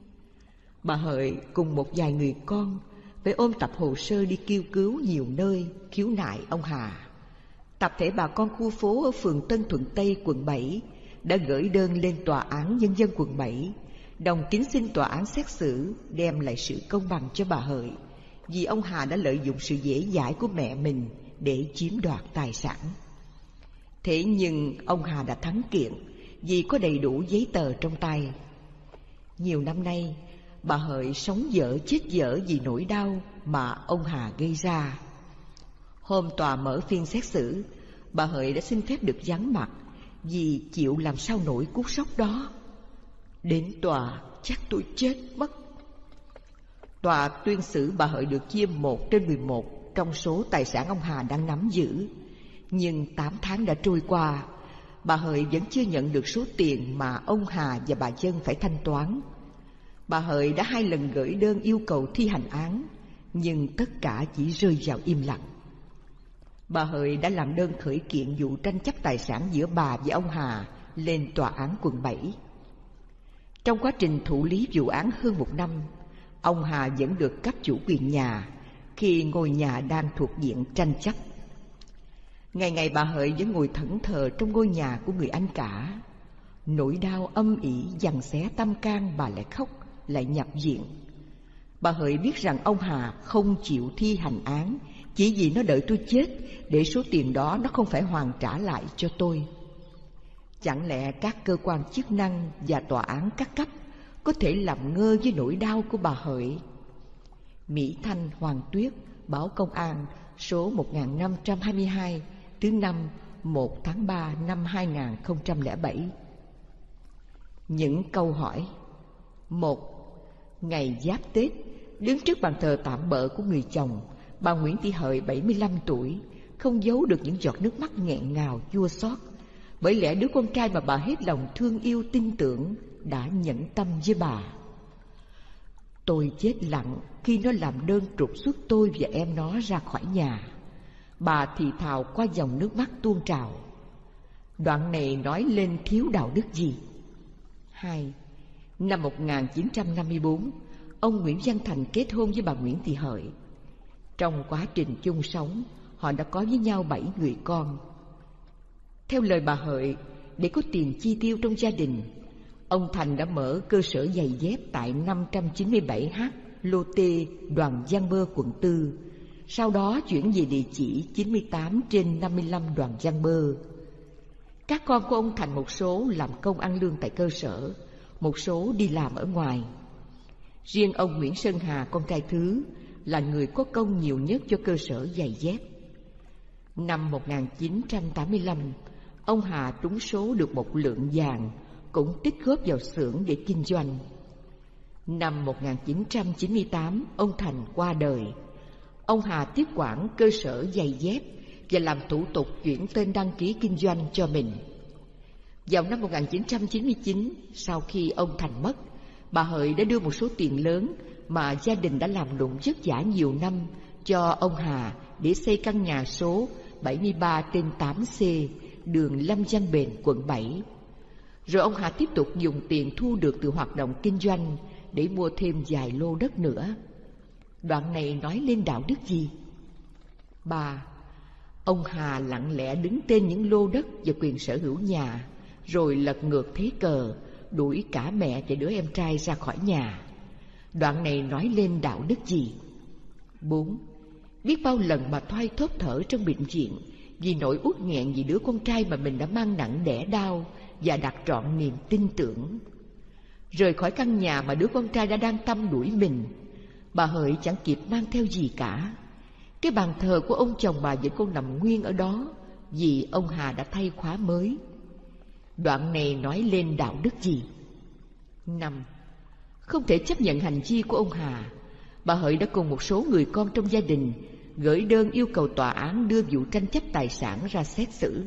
D: Bà Hợi cùng một vài người con phải ôm tập hồ sơ đi kêu cứu nhiều nơi khiếu nại ông Hà. Tập thể bà con khu phố ở phường Tân Thuận Tây, quận bảy đã gửi đơn lên tòa án nhân dân quận bảy, đồng kính xin tòa án xét xử đem lại sự công bằng cho bà Hợi, vì ông Hà đã lợi dụng sự dễ dãi của mẹ mình để chiếm đoạt tài sản. Thế nhưng ông Hà đã thắng kiện vì có đầy đủ giấy tờ trong tay. Nhiều năm nay, bà Hợi sống dở chết dở vì nỗi đau mà ông Hà gây ra. Hôm tòa mở phiên xét xử, bà Hợi đã xin phép được vắng mặt vì chịu làm sao nổi cú sốc đó. Đến tòa chắc tôi chết mất. Tòa tuyên xử bà Hợi được chia một trên mười một trong số tài sản ông Hà đang nắm giữ. Nhưng tám tháng đã trôi qua, bà Hợi vẫn chưa nhận được số tiền mà ông Hà và bà Dân phải thanh toán. Bà Hợi đã hai lần gửi đơn yêu cầu thi hành án, nhưng tất cả chỉ rơi vào im lặng. Bà Hợi đã làm đơn khởi kiện vụ tranh chấp tài sản giữa bà và ông Hà lên tòa án quận bảy. Trong quá trình thụ lý vụ án hơn một năm, ông Hà vẫn được cấp chủ quyền nhà khi ngôi nhà đang thuộc diện tranh chấp. Ngày ngày bà Hợi vẫn ngồi thẫn thờ trong ngôi nhà của người anh cả. Nỗi đau âm ỉ giằng xé tâm can, bà lại khóc, lại nhập viện. Bà Hợi biết rằng ông Hà không chịu thi hành án chỉ vì nó đợi tôi chết, để số tiền đó nó không phải hoàn trả lại cho tôi. Chẳng lẽ các cơ quan chức năng và tòa án các cấp có thể làm ngơ với nỗi đau của bà Hợi? Mỹ Thanh Hoàng Tuyết, báo Công an số một nghìn năm trăm hai mươi hai, thứ năm một tháng ba năm hai nghìn không trăm lẻ bảy. Những câu hỏi. Một. Ngày Giáp Tết, đứng trước bàn thờ tạm bợ của người chồng, bà Nguyễn Thị Hợi bảy mươi lăm tuổi không giấu được những giọt nước mắt nghẹn ngào chua xót, bởi lẽ đứa con trai mà bà hết lòng thương yêu tin tưởng đã nhẫn tâm với bà. Tôi chết lặng khi nó làm đơn trục xuất tôi và em nó ra khỏi nhà. Bà thì thào qua dòng nước mắt tuôn trào. Đoạn này nói lên thiếu đạo đức gì? Hai. Năm một nghìn chín trăm năm mươi tư, ông Nguyễn Văn Thành kết hôn với bà Nguyễn Thị Hợi. Trong quá trình chung sống, họ đã có với nhau bảy người con. Theo lời bà Hợi, để có tiền chi tiêu trong gia đình, ông Thành đã mở cơ sở giày dép tại năm trăm chín mươi bảy H Lô Tê, Đoàn Giang Bơ, quận tư. Sau đó chuyển về địa chỉ chín mươi tám trên năm mươi lăm Đoàn Giang Bơ. Các con của ông Thành một số làm công ăn lương tại cơ sở, một số đi làm ở ngoài. Riêng ông Nguyễn Sơn Hà, con trai thứ, là người có công nhiều nhất cho cơ sở giày dép. Năm một nghìn chín trăm tám mươi lăm, ông Hà trúng số được một lượng vàng, cũng tích góp vào xưởng để kinh doanh. Năm một nghìn chín trăm chín mươi tám, ông Thành qua đời. Ông Hà tiếp quản cơ sở giày dép và làm thủ tục chuyển tên đăng ký kinh doanh cho mình. Vào năm một nghìn chín trăm chín mươi chín, sau khi ông Thành mất, bà Hợi đã đưa một số tiền lớn mà gia đình đã làm lụng vất vả nhiều năm cho ông Hà để xây căn nhà số bảy mươi ba trên tám C, đường Lâm Văn Bền, quận bảy. Rồi ông Hà tiếp tục dùng tiền thu được từ hoạt động kinh doanh để mua thêm vài lô đất nữa. Đoạn này nói lên đạo đức gì? Ba. Ông Hà lặng lẽ đứng tên những lô đất và quyền sở hữu nhà, rồi lật ngược thế cờ, đuổi cả mẹ và đứa em trai ra khỏi nhà. Đoạn này nói lên đạo đức gì? Bốn. Biết bao lần mà thoai thóp thở trong bệnh viện vì nỗi uất nghẹn vì đứa con trai mà mình đã mang nặng đẻ đau và đặt trọn niềm tin tưởng. Rời khỏi căn nhà mà đứa con trai đã đang tâm đuổi mình, bà Hợi chẳng kịp mang theo gì cả. Cái bàn thờ của ông chồng bà vẫn còn nằm nguyên ở đó, vì ông Hà đã thay khóa mới. Đoạn này nói lên đạo đức gì? Năm. Không thể chấp nhận hành vi của ông Hà, bà Hợi đã cùng một số người con trong gia đình gửi đơn yêu cầu tòa án đưa vụ tranh chấp tài sản ra xét xử.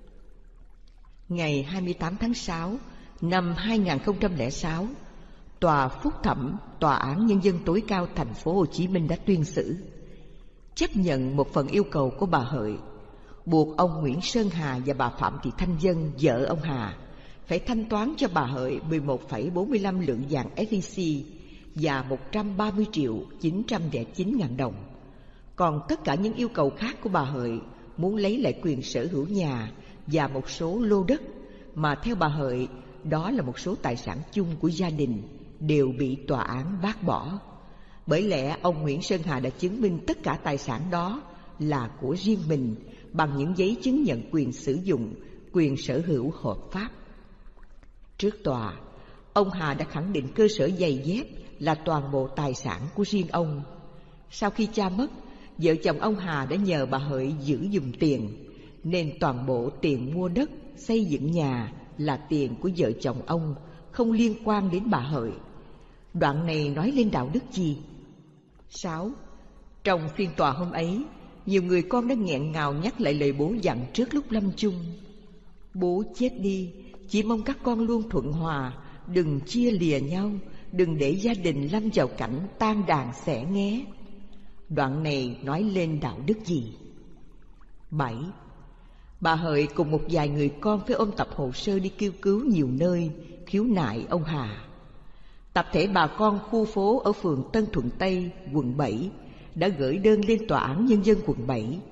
D: Ngày hai mươi tám tháng sáu năm hai nghìn không trăm lẻ sáu, Tòa Phúc Thẩm, Tòa án Nhân dân tối cao thành phố Hồ Chí Minh đã tuyên xử, chấp nhận một phần yêu cầu của bà Hợi, buộc ông Nguyễn Sơn Hà và bà Phạm Thị Thanh Vân, vợ ông Hà, phải thanh toán cho bà Hợi mười một phẩy bốn mươi lăm lượng vàng ét i xê và một trăm ba mươi triệu chín trăm lẻ chín ngàn đồng. Còn tất cả những yêu cầu khác của bà Hợi muốn lấy lại quyền sở hữu nhà và một số lô đất mà theo bà Hợi đó là một số tài sản chung của gia đình đều bị tòa án bác bỏ. Bởi lẽ ông Nguyễn Sơn Hà đã chứng minh tất cả tài sản đó là của riêng mình bằng những giấy chứng nhận quyền sử dụng, quyền sở hữu hợp pháp. Trước tòa, ông Hà đã khẳng định cơ sở giày dép là toàn bộ tài sản của riêng ông. Sau khi cha mất, vợ chồng ông Hà đã nhờ bà Hợi giữ giùm tiền, nên toàn bộ tiền mua đất, xây dựng nhà là tiền của vợ chồng ông, không liên quan đến bà Hợi. Đoạn này nói lên đạo đức gì? Sáu. Trong phiên tòa hôm ấy, nhiều người con đã nghẹn ngào nhắc lại lời bố dặn trước lúc lâm chung. Bố chết đi, chỉ mong các con luôn thuận hòa, đừng chia lìa nhau, đừng để gia đình lâm vào cảnh tan đàn xẻ nghé. Đoạn này nói lên đạo đức gì? Bảy. Bà Hợi cùng một vài người con phải ôm tập hồ sơ đi kêu cứu nhiều nơi, khiếu nại ông Hà. Tập thể bà con khu phố ở phường Tân Thuận Tây, quận bảy đã gửi đơn lên Tòa án Nhân dân quận bảy,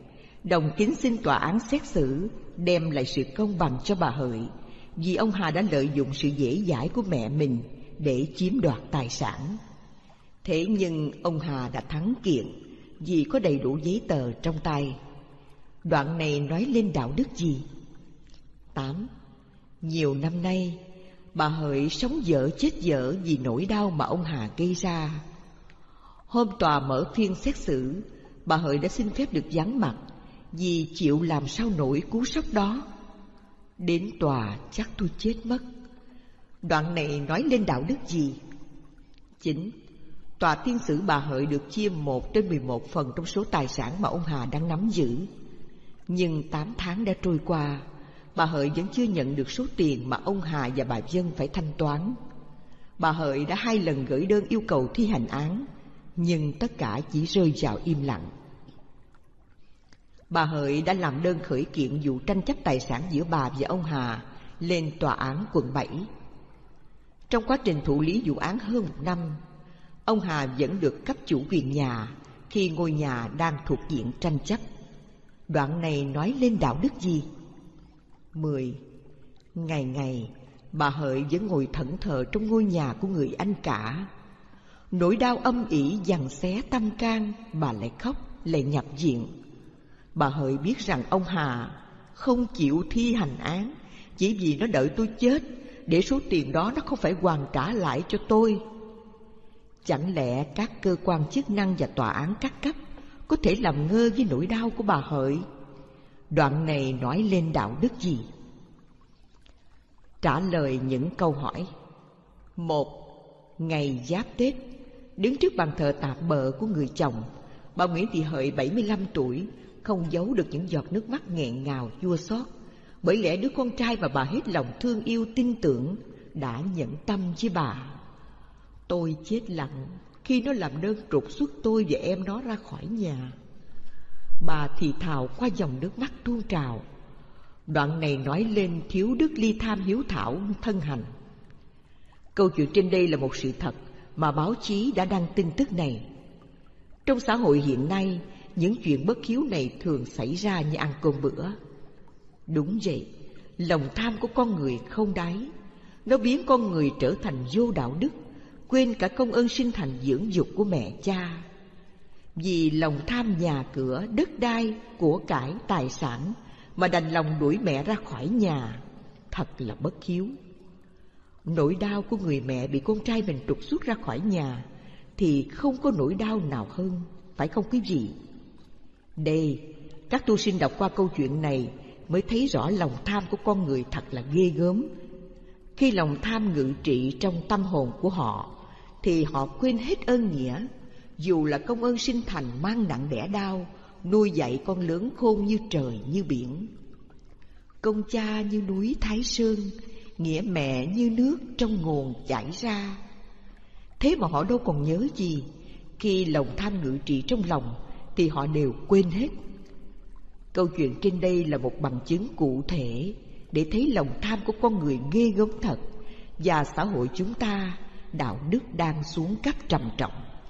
D: Đồng kính xin tòa án xét xử đem lại sự công bằng cho bà Hợi, vì ông Hà đã lợi dụng sự dễ dãi của mẹ mình để chiếm đoạt tài sản. Thế nhưng ông Hà đã thắng kiện vì có đầy đủ giấy tờ trong tay. Đoạn này nói lên đạo đức gì? Tám. Nhiều năm nay, bà Hợi sống dở chết dở vì nỗi đau mà ông Hà gây ra. Hôm tòa mở phiên xét xử, bà Hợi đã xin phép được vắng mặt vì chịu làm sao nổi cú sốc đó. Đến tòa chắc tôi chết mất. Đoạn này nói lên đạo đức gì? Chín. Tòa tuyên xử bà Hợi được chia một trên mười một phần trong số tài sản mà ông Hà đang nắm giữ. Nhưng tám tháng đã trôi qua, bà Hợi vẫn chưa nhận được số tiền mà ông Hà và bà Vân phải thanh toán. Bà Hợi đã hai lần gửi đơn yêu cầu thi hành án, nhưng tất cả chỉ rơi vào im lặng. Bà Hợi đã làm đơn khởi kiện vụ tranh chấp tài sản giữa bà và ông Hà lên tòa án quận bảy. Trong quá trình thụ lý vụ án hơn một năm, ông Hà vẫn được cấp chủ quyền nhà khi ngôi nhà đang thuộc diện tranh chấp. Đoạn này nói lên đạo đức gì? Mười. Ngày ngày, bà Hợi vẫn ngồi thẫn thờ trong ngôi nhà của người anh cả. Nỗi đau âm ỉ giằng xé tâm can, bà lại khóc, lại nhập viện. Bà Hợi biết rằng ông Hà không chịu thi hành án chỉ vì nó đợi tôi chết, để số tiền đó nó không phải hoàn trả lại cho tôi. Chẳng lẽ các cơ quan chức năng và tòa án các cấp có thể làm ngơ với nỗi đau của bà Hợi? Đoạn này nói lên đạo đức gì? Trả lời những câu hỏi. Một. Ngày Giáp Tết, đứng trước bàn thờ tạm bợ của người chồng, bà Nguyễn Thị Hợi bảy mươi lăm tuổi không giấu được những giọt nước mắt nghẹn ngào chua xót, bởi lẽ đứa con trai mà bà hết lòng thương yêu tin tưởng đã nhẫn tâm với bà. Tôi chết lặng khi nó làm đơn trục xuất tôi và em nó ra khỏi nhà. Bà thì thào qua dòng nước mắt tuôn trào. Đoạn này nói lên thiếu đức ly tham hiếu thảo thân hành. Câu chuyện trên đây là một sự thật mà báo chí đã đăng tin tức này. Trong xã hội hiện nay, những chuyện bất hiếu này thường xảy ra như ăn cơm bữa. Đúng vậy, lòng tham của con người không đáy. Nó biến con người trở thành vô đạo đức, quên cả công ơn sinh thành dưỡng dục của mẹ cha. Vì lòng tham nhà cửa, đất đai, của cải, tài sản mà đành lòng đuổi mẹ ra khỏi nhà, thật là bất hiếu. Nỗi đau của người mẹ bị con trai mình trục xuất ra khỏi nhà thì không có nỗi đau nào hơn, phải không quý vị? Đây, các tu sinh đọc qua câu chuyện này mới thấy rõ lòng tham của con người thật là ghê gớm. Khi lòng tham ngự trị trong tâm hồn của họ thì họ quên hết ơn nghĩa, dù là công ơn sinh thành mang nặng đẻ đau, nuôi dạy con lớn khôn như trời như biển. Công cha như núi Thái Sơn, nghĩa mẹ như nước trong nguồn chảy ra. Thế mà họ đâu còn nhớ gì. Khi lòng tham ngự trị trong lòng thì họ đều quên hết. Câu chuyện trên đây là một bằng chứng cụ thể để thấy lòng tham của con người ghê gớm thật, và xã hội chúng ta đạo đức đang xuống cấp trầm trọng.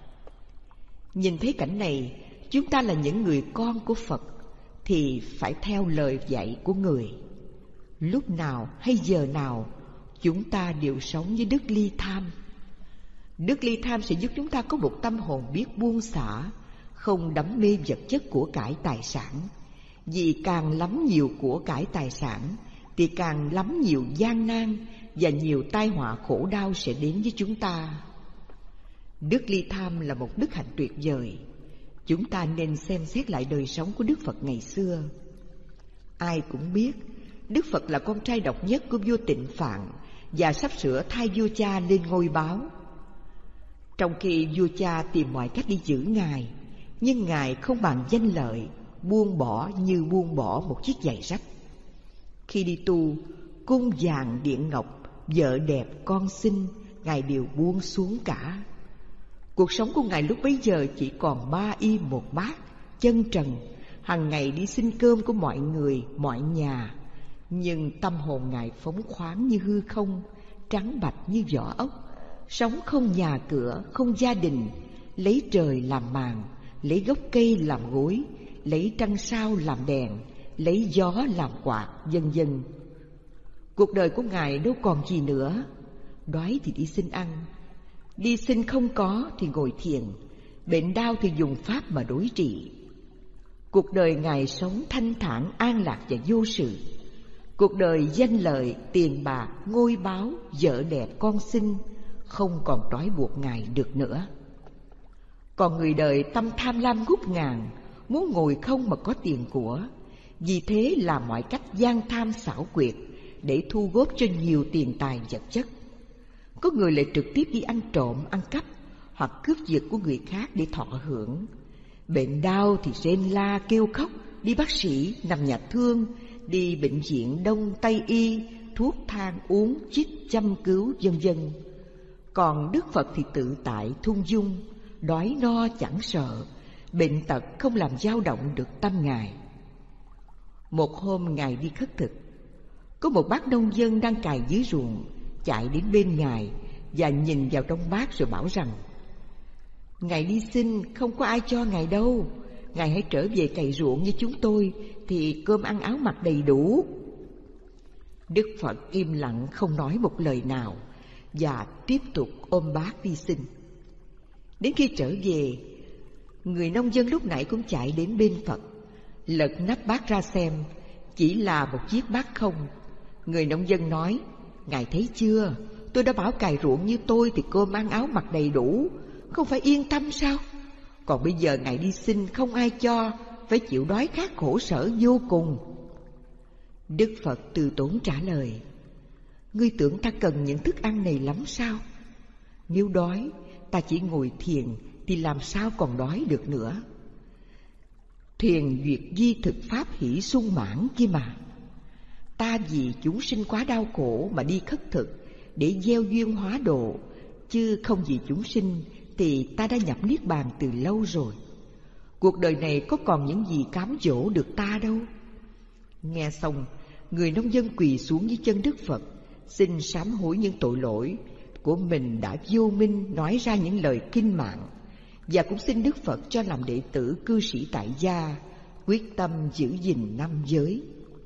D: Nhìn thấy cảnh này, chúng ta là những người con của Phật thì phải theo lời dạy của Người. Lúc nào hay giờ nào chúng ta đều sống với đức ly tham. Đức ly tham sẽ giúp chúng ta có một tâm hồn biết buông xả, không đắm mê vật chất của cải tài sản. Vì càng lắm nhiều của cải tài sản thì càng lắm nhiều gian nan và nhiều tai họa khổ đau sẽ đến với chúng ta. Đức ly tham là một đức hạnh tuyệt vời. Chúng ta nên xem xét lại đời sống của Đức Phật ngày xưa. Ai cũng biết Đức Phật là con trai độc nhất của vua Tịnh Phạn và sắp sửa thay vua cha lên ngôi báo. Trong khi vua cha tìm mọi cách đi giữ Ngài, nhưng Ngài không bằng danh lợi, buông bỏ như buông bỏ một chiếc giày rách. Khi đi tu, cung vàng điện ngọc, vợ đẹp con xinh, Ngài đều buông xuống cả. Cuộc sống của Ngài lúc bấy giờ chỉ còn ba y một bát, chân trần, hàng ngày đi xin cơm của mọi người, mọi nhà. Nhưng tâm hồn Ngài phóng khoáng như hư không, trắng bạch như vỏ ốc, sống không nhà cửa, không gia đình, lấy trời làm màn, lấy gốc cây làm gối, lấy trăng sao làm đèn, lấy gió làm quạt, vân vân. Cuộc đời của Ngài đâu còn gì nữa. Đói thì đi xin ăn, đi xin không có thì ngồi thiền, bệnh đau thì dùng pháp mà đối trị. Cuộc đời Ngài sống thanh thản, an lạc và vô sự. Cuộc đời danh lợi, tiền bạc, ngôi báu, vợ đẹp, con xinh không còn trói buộc Ngài được nữa. Còn người đời tâm tham lam ngút ngàn, muốn ngồi không mà có tiền của, vì thế làm mọi cách gian tham xảo quyệt để thu góp cho nhiều tiền tài vật chất. Có người lại trực tiếp đi ăn trộm, ăn cắp hoặc cướp giật của người khác để thọ hưởng. Bệnh đau thì rên la kêu khóc, đi bác sĩ, nằm nhà thương, đi bệnh viện đông tây y, thuốc thang uống, chích, chăm cứu, vân vân. Còn Đức Phật thì tự tại, thung dung, đói no chẳng sợ, bệnh tật không làm dao động được tâm Ngài. Một hôm Ngài đi khất thực, có một bác nông dân đang cày dưới ruộng chạy đến bên Ngài và nhìn vào trong bát rồi bảo rằng: Ngài đi xin không có ai cho Ngài đâu, Ngài hãy trở về cày ruộng như chúng tôi thì cơm ăn áo mặc đầy đủ. Đức Phật im lặng không nói một lời nào và tiếp tục ôm bát đi xin. Đến khi trở về, người nông dân lúc nãy cũng chạy đến bên Phật, lật nắp bát ra xem, chỉ là một chiếc bát không. Người nông dân nói: Ngài thấy chưa, tôi đã bảo cày ruộng như tôi thì cơm ăn áo mặc đầy đủ, không phải yên tâm sao? Còn bây giờ Ngài đi xin không ai cho, phải chịu đói khát khổ sở vô cùng. Đức Phật từ tốn trả lời: Ngươi tưởng ta cần những thức ăn này lắm sao? Nếu đói, ta chỉ ngồi thiền thì làm sao còn đói được nữa. Thiền duyệt di thực pháp hỷ sung mãn kia mà. Ta vì chúng sinh quá đau khổ mà đi khất thực để gieo duyên hóa độ, chứ không vì chúng sinh thì ta đã nhập niết bàn từ lâu rồi. Cuộc đời này có còn những gì cám dỗ được ta đâu. Nghe xong, người nông dân quỳ xuống dưới chân Đức Phật, xin sám hối những tội lỗi của mình đã vô minh nói ra những lời kinh mạng, và cũng xin Đức Phật cho làm đệ tử cư sĩ tại gia, quyết tâm giữ gìn năm giới.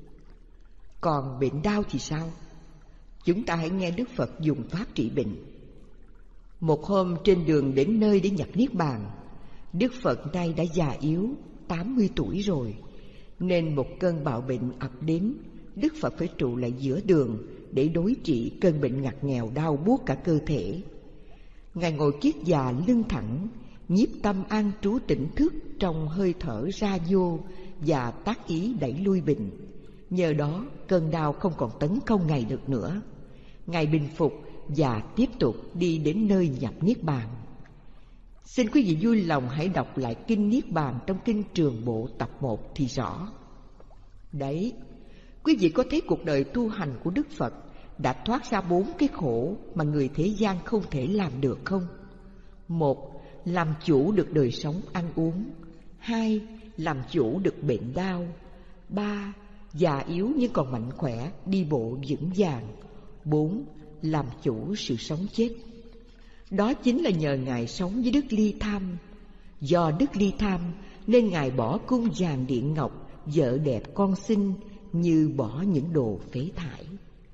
D: Còn bệnh đau thì sao? Chúng ta hãy nghe Đức Phật dùng pháp trị bệnh. Một hôm trên đường đến nơi để nhập niết bàn, Đức Phật nay đã già yếu, tám mươi tuổi rồi, nên một cơn bạo bệnh ập đến. Đức Phật phải trụ lại giữa đường để đối trị cơn bệnh ngặt nghèo đau buốt cả cơ thể. Ngài ngồi kiết già lưng thẳng, nhiếp tâm an trú tỉnh thức trong hơi thở ra vô và tác ý đẩy lui bệnh. Nhờ đó cơn đau không còn tấn công Ngài được nữa. Ngài bình phục và tiếp tục đi đến nơi nhập niết bàn. Xin quý vị vui lòng hãy đọc lại kinh Niết Bàn trong kinh Trường Bộ tập một thì rõ. Đấy, quý vị có thấy cuộc đời tu hành của Đức Phật đã thoát ra bốn cái khổ mà người thế gian không thể làm được không? Một, làm chủ được đời sống ăn uống. Hai, làm chủ được bệnh đau. Ba, già yếu nhưng còn mạnh khỏe, đi bộ vững vàng. Bốn, làm chủ sự sống chết. Đó chính là nhờ Ngài sống với Đức Ly Tham. Do Đức Ly Tham nên Ngài bỏ cung vàng điện ngọc, vợ đẹp con xinh, như bỏ những đồ phế thải.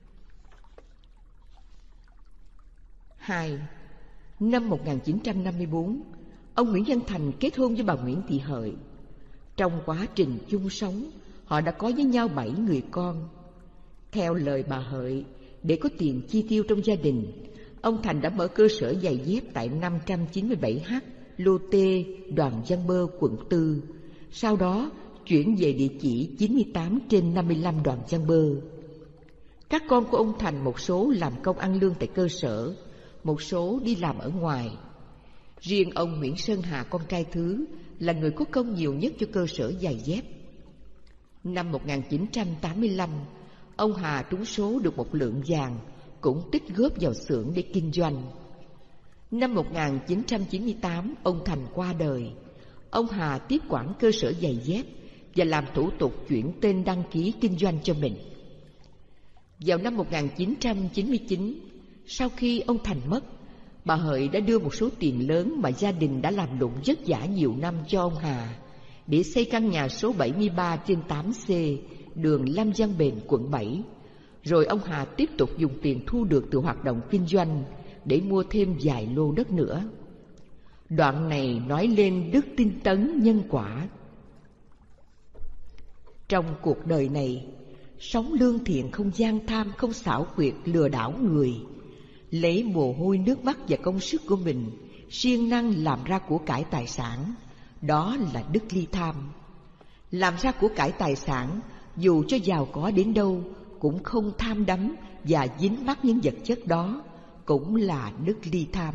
D: Hai, năm một nghìn chín trăm năm mươi bốn, ông Nguyễn Văn Thành kết hôn với bà Nguyễn Thị Hợi. Trong quá trình chung sống, họ đã có với nhau bảy người con. Theo lời bà Hợi, để có tiền chi tiêu trong gia đình, ông Thành đã mở cơ sở giày dép tại năm trăm chín mươi bảy H, Lô Tê, Đoàn Văn Bơ, quận tư. Sau đó chuyển về địa chỉ chín mươi tám trên năm mươi lăm Đoàn Văn Bơ. Các con của ông Thành một số làm công ăn lương tại cơ sở, một số đi làm ở ngoài. Riêng ông Nguyễn Sơn Hà, con trai thứ, là người có công nhiều nhất cho cơ sở giày dép. Năm một nghìn chín trăm tám mươi lăm, ông Hà trúng số được một lượng vàng, cũng tích góp vào xưởng để kinh doanh. Năm một nghìn chín trăm chín mươi tám, ông Thành qua đời. Ông Hà tiếp quản cơ sở giày dép và làm thủ tục chuyển tên đăng ký kinh doanh cho mình. Vào năm một nghìn chín trăm chín mươi chín, sau khi ông Thành mất, bà Hợi đã đưa một số tiền lớn mà gia đình đã làm lụng vất vả nhiều năm cho ông Hà để xây căn nhà số bảy mươi ba trên tám C, đường Lam Giang Bền, quận bảy. Rồi ông Hà tiếp tục dùng tiền thu được từ hoạt động kinh doanh để mua thêm vài lô đất nữa. Đoạn này nói lên đức tin tấn nhân quả. Trong cuộc đời này, sống lương thiện, không gian tham, không xảo quyệt lừa đảo người, lấy mồ hôi nước mắt và công sức của mình siêng năng làm ra của cải tài sản, đó là đức ly tham. Làm ra của cải tài sản, dù cho giàu có đến đâu cũng không tham đắm và dính mắc những vật chất đó, cũng là đức ly tham.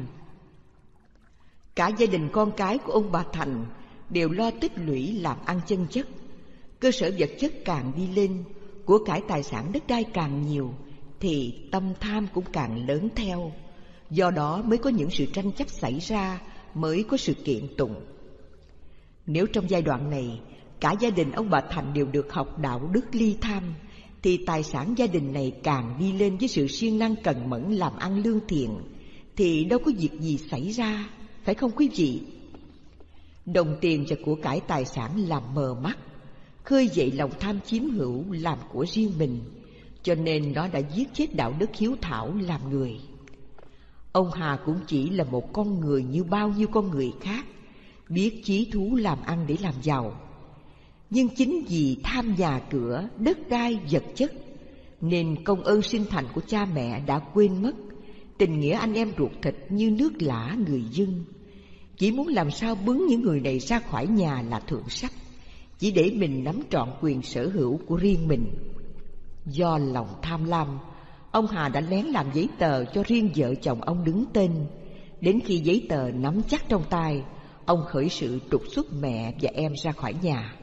D: Cả gia đình con cái của ông bà Thành đều lo tích lũy làm ăn chân chất. Cơ sở vật chất càng đi lên, của cải tài sản đất đai càng nhiều, thì tâm tham cũng càng lớn theo. Do đó mới có những sự tranh chấp xảy ra, mới có sự kiện tụng. Nếu trong giai đoạn này cả gia đình ông bà Thành đều được học đạo đức ly tham, thì tài sản gia đình này càng đi lên với sự siêng năng cần mẫn làm ăn lương thiện, thì đâu có việc gì xảy ra, phải không quý vị? Đồng tiền và của cải tài sản làm mờ mắt, khơi dậy lòng tham chiếm hữu làm của riêng mình, cho nên nó đã giết chết đạo đức hiếu thảo làm người. Ông Hà cũng chỉ là một con người như bao nhiêu con người khác, biết chí thú làm ăn để làm giàu. Nhưng chính vì tham nhà cửa, đất đai, vật chất, nên công ơn sinh thành của cha mẹ đã quên mất, tình nghĩa anh em ruột thịt như nước lã người dưng. Chỉ muốn làm sao bứng những người này ra khỏi nhà là thượng sách, chỉ để mình nắm trọn quyền sở hữu của riêng mình. Do lòng tham lam, ông Hà đã lén làm giấy tờ cho riêng vợ chồng ông đứng tên. Đến khi giấy tờ nắm chắc trong tay, ông khởi sự trục xuất mẹ và em ra khỏi nhà.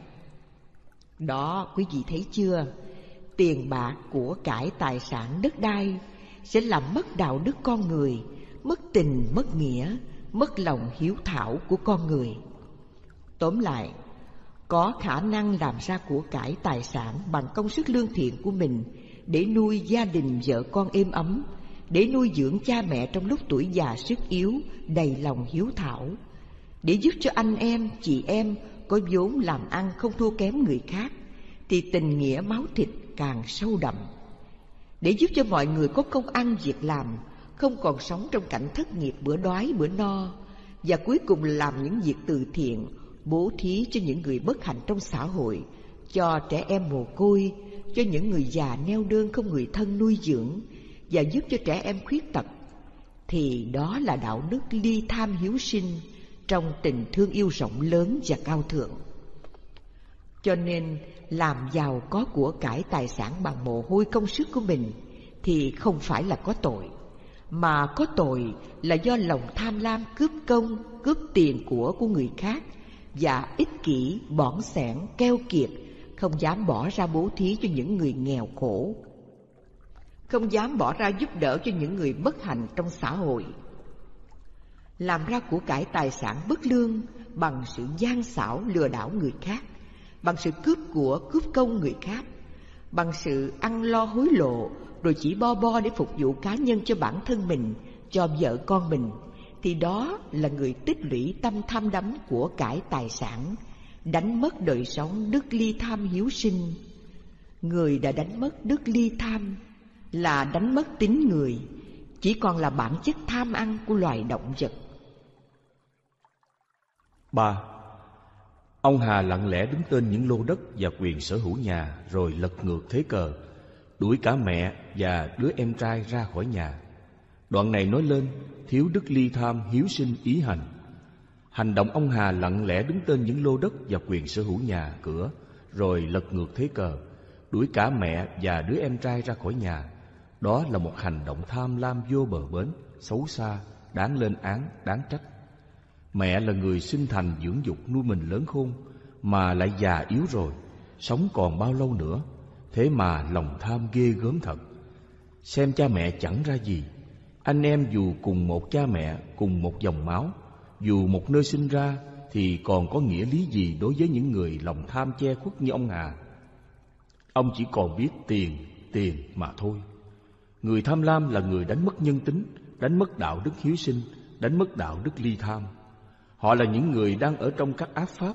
D: Đó, quý vị thấy chưa? Tiền bạc, của cải, tài sản, đất đai sẽ làm mất đạo đức con người, mất tình, mất nghĩa, mất lòng hiếu thảo của con người. Tóm lại, có khả năng làm ra của cải tài sản bằng công sức lương thiện của mình để nuôi gia đình vợ con êm ấm, để nuôi dưỡng cha mẹ trong lúc tuổi già sức yếu, đầy lòng hiếu thảo, để giúp cho anh em, chị em có vốn làm ăn không thua kém người khác, thì tình nghĩa máu thịt càng sâu đậm. Để giúp cho mọi người có công ăn việc làm, không còn sống trong cảnh thất nghiệp bữa đói bữa no, và cuối cùng làm những việc từ thiện, bố thí cho những người bất hạnh trong xã hội, cho trẻ em mồ côi, cho những người già neo đơn không người thân nuôi dưỡng, và giúp cho trẻ em khuyết tật, thì đó là đạo đức ly tham hiếu sinh trong tình thương yêu rộng lớn và cao thượng. Cho nên làm giàu có của cải tài sản bằng mồ hôi công sức của mình thì không phải là có tội, mà có tội là do lòng tham lam cướp công, cướp tiền của của người khác, và ích kỷ, bỏng sẻn, keo kiệt, không dám bỏ ra bố thí cho những người nghèo khổ, không dám bỏ ra giúp đỡ cho những người bất hạnh trong xã hội. Làm ra của cải tài sản bất lương bằng sự gian xảo lừa đảo người khác, bằng sự cướp của, cướp công người khác, bằng sự ăn lo hối lộ, rồi chỉ bo bo để phục vụ cá nhân cho bản thân mình, cho vợ con mình, thì đó là người tích lũy tâm tham đắm của cải tài sản, đánh mất đời sống đức ly tham hiếu sinh. Người đã đánh mất đức ly tham là đánh mất tính người, chỉ còn là bản chất tham ăn của loài động vật.
E: Ba, ông Hà lặng lẽ đứng tên những lô đất và quyền sở hữu nhà, rồi lật ngược thế cờ, đuổi cả mẹ và đứa em trai ra khỏi nhà. Đoạn này nói lên thiếu đức ly tham hiếu sinh ý hành. Hành động ông Hà lặng lẽ đứng tên những lô đất và quyền sở hữu nhà cửa, rồi lật ngược thế cờ, đuổi cả mẹ và đứa em trai ra khỏi nhà. Đó là một hành động tham lam vô bờ bến, xấu xa, đáng lên án, đáng trách. Mẹ là người sinh thành dưỡng dục nuôi mình lớn khôn, mà lại già yếu rồi, sống còn bao lâu nữa? Thế mà lòng tham ghê gớm thật. Xem cha mẹ chẳng ra gì. Anh em dù cùng một cha mẹ, cùng một dòng máu, dù một nơi sinh ra, thì còn có nghĩa lý gì đối với những người lòng tham che khuất như ông Hà? Ông chỉ còn biết tiền, tiền mà thôi. Người tham lam là người đánh mất nhân tính, đánh mất đạo đức hiếu sinh, đánh mất đạo đức ly tham. Họ là những người đang ở trong các ác pháp,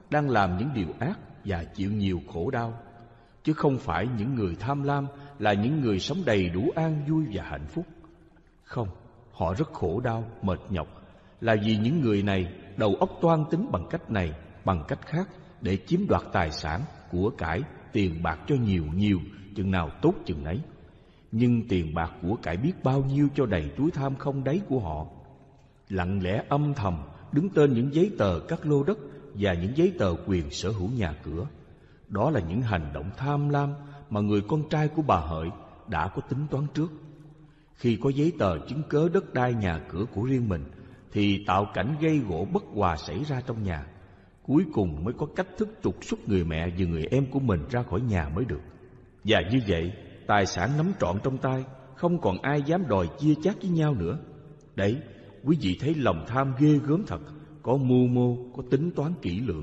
E: đang làm những điều ác và chịu nhiều khổ đau, chứ không phải những người tham lam là những người sống đầy đủ an vui và hạnh phúc. Không, họ rất khổ đau, mệt nhọc, là vì những người này đầu óc toan tính bằng cách này, bằng cách khác để chiếm đoạt tài sản, của cải, tiền bạc cho nhiều nhiều, chừng nào tốt chừng nấy. Nhưng tiền bạc của cải biết bao nhiêu cho đầy túi tham không đáy của họ. Lặng lẽ âm thầm đứng tên những giấy tờ các lô đất và những giấy tờ quyền sở hữu nhà cửa. Đó là những hành động tham lam mà người con trai của bà Hợi đã có tính toán trước. Khi có giấy tờ chứng cớ đất đai nhà cửa của riêng mình thì tạo cảnh gây gổ bất hòa xảy ra trong nhà. Cuối cùng mới có cách thức trục xuất người mẹ và người em của mình ra khỏi nhà mới được. Và như vậy, tài sản nắm trọn trong tay, không còn ai dám đòi chia chác với nhau nữa. Đấy, quý vị thấy lòng tham ghê gớm thật, có mưu mô, có tính toán kỹ lưỡng.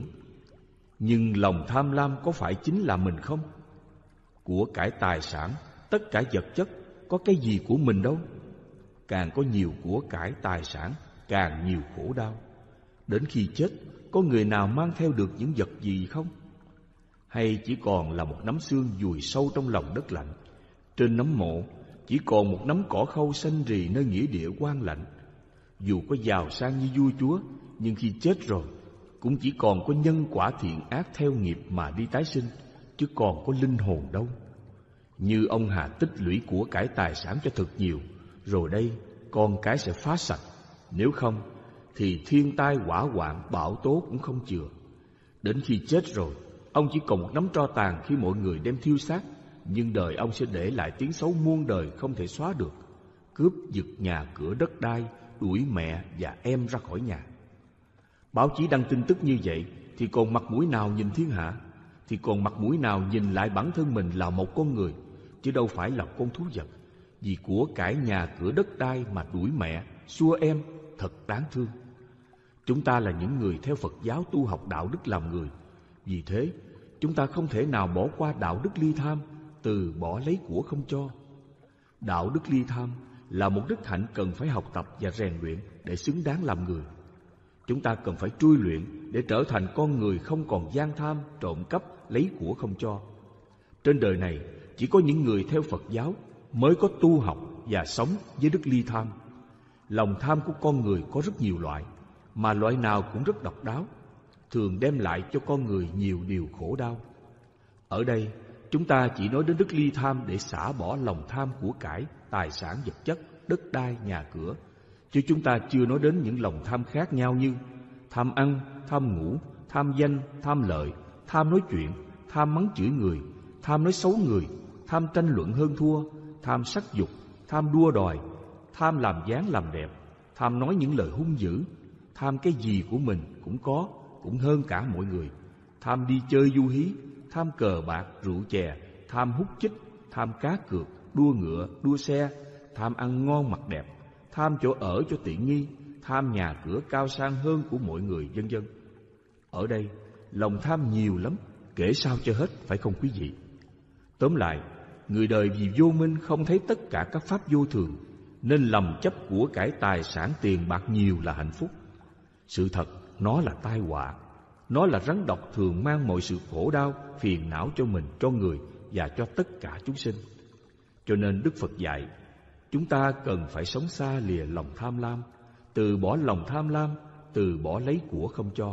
E: Nhưng lòng tham lam có phải chính là mình không? Của cải tài sản, tất cả vật chất, có cái gì của mình đâu. Càng có nhiều của cải tài sản, càng nhiều khổ đau. Đến khi chết, có người nào mang theo được những vật gì không? Hay chỉ còn là một nắm xương vùi sâu trong lòng đất lạnh? Trên nấm mộ chỉ còn một nắm cỏ khâu xanh rì nơi nghĩa địa quan lạnh. Dù có giàu sang như vua chúa, nhưng khi chết rồi cũng chỉ còn có nhân quả thiện ác theo nghiệp mà đi tái sinh, chứ còn có linh hồn đâu. Như ông Hà tích lũy của cải tài sản cho thật nhiều, rồi đây con cái sẽ phá sạch. Nếu không thì thiên tai hỏa hoạn bão tố cũng không chừa. Đến khi chết rồi, ông chỉ còn một nắm tro tàn khi mọi người đem thiêu xác, nhưng đời ông sẽ để lại tiếng xấu muôn đời không thể xóa được: cướp giật nhà cửa đất đai, đuổi mẹ và em ra khỏi nhà. Báo chí đăng tin tức như vậy thì còn mặt mũi nào nhìn thiên hạ? Thì còn mặt mũi nào nhìn lại bản thân mình là một con người, chứ đâu phải là con thú vật? Vì của cải nhà cửa đất đai mà đuổi mẹ, xua em, thật đáng thương. Chúng ta là những người theo Phật giáo tu học đạo đức làm người. Vì thế, chúng ta không thể nào bỏ qua đạo đức ly tham, từ bỏ lấy của không cho. Đạo đức ly tham là một đức hạnh cần phải học tập và rèn luyện để xứng đáng làm người. Chúng ta cần phải trui luyện để trở thành con người không còn gian tham, trộm cắp, lấy của không cho. Trên đời này, chỉ có những người theo Phật giáo mới có tu học và sống với đức ly tham. Lòng tham của con người có rất nhiều loại, mà loại nào cũng rất độc đáo, thường đem lại cho con người nhiều điều khổ đau. Ở đây, chúng ta chỉ nói đến đức ly tham để xả bỏ lòng tham của cải, tài sản vật chất, đất đai, nhà cửa, chứ chúng ta chưa nói đến những lòng tham khác nhau như tham ăn, tham ngủ, tham danh, tham lợi, tham nói chuyện, tham mắng chửi người, tham nói xấu người, tham tranh luận hơn thua, tham sắc dục, tham đua đòi, tham làm dáng làm đẹp, tham nói những lời hung dữ, tham cái gì của mình cũng có, cũng hơn cả mọi người, tham đi chơi du hí, tham cờ bạc, rượu chè, tham hút chích, tham cá cược, đua ngựa, đua xe, tham ăn ngon mặc đẹp, tham chỗ ở cho tiện nghi, tham nhà cửa cao sang hơn của mọi người, vân vân. Ở đây, lòng tham nhiều lắm, kể sao cho hết, phải không quý vị? Tóm lại, người đời vì vô minh không thấy tất cả các pháp vô thường, nên lầm chấp của cải tài sản tiền bạc nhiều là hạnh phúc. Sự thật, nó là tai họa. Nó là rắn độc thường mang mọi sự khổ đau, phiền não cho mình, cho người và cho tất cả chúng sinh. Cho nên Đức Phật dạy, chúng ta cần phải sống xa lìa lòng tham lam, từ bỏ lòng tham lam, từ bỏ lấy của không cho.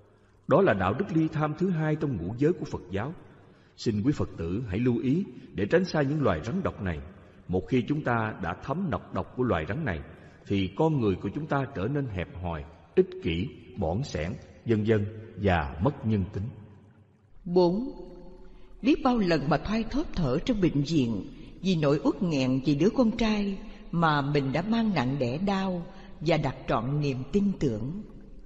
E: Đó là đạo đức ly tham thứ hai trong ngũ giới của Phật giáo. Xin quý Phật tử hãy lưu ý để tránh xa những loài rắn độc này. Một khi chúng ta đã thấm nọc độc của loài rắn này, thì con người của chúng ta trở nên hẹp hòi, ích kỷ, bỏn sẻn, vân vân và mất nhân tính.
D: Bốn. Biết bao lần mà thoai thóp thở trong bệnh viện vì nỗi uất nghẹn vì đứa con trai mà mình đã mang nặng đẻ đau và đặt trọn niềm tin tưởng.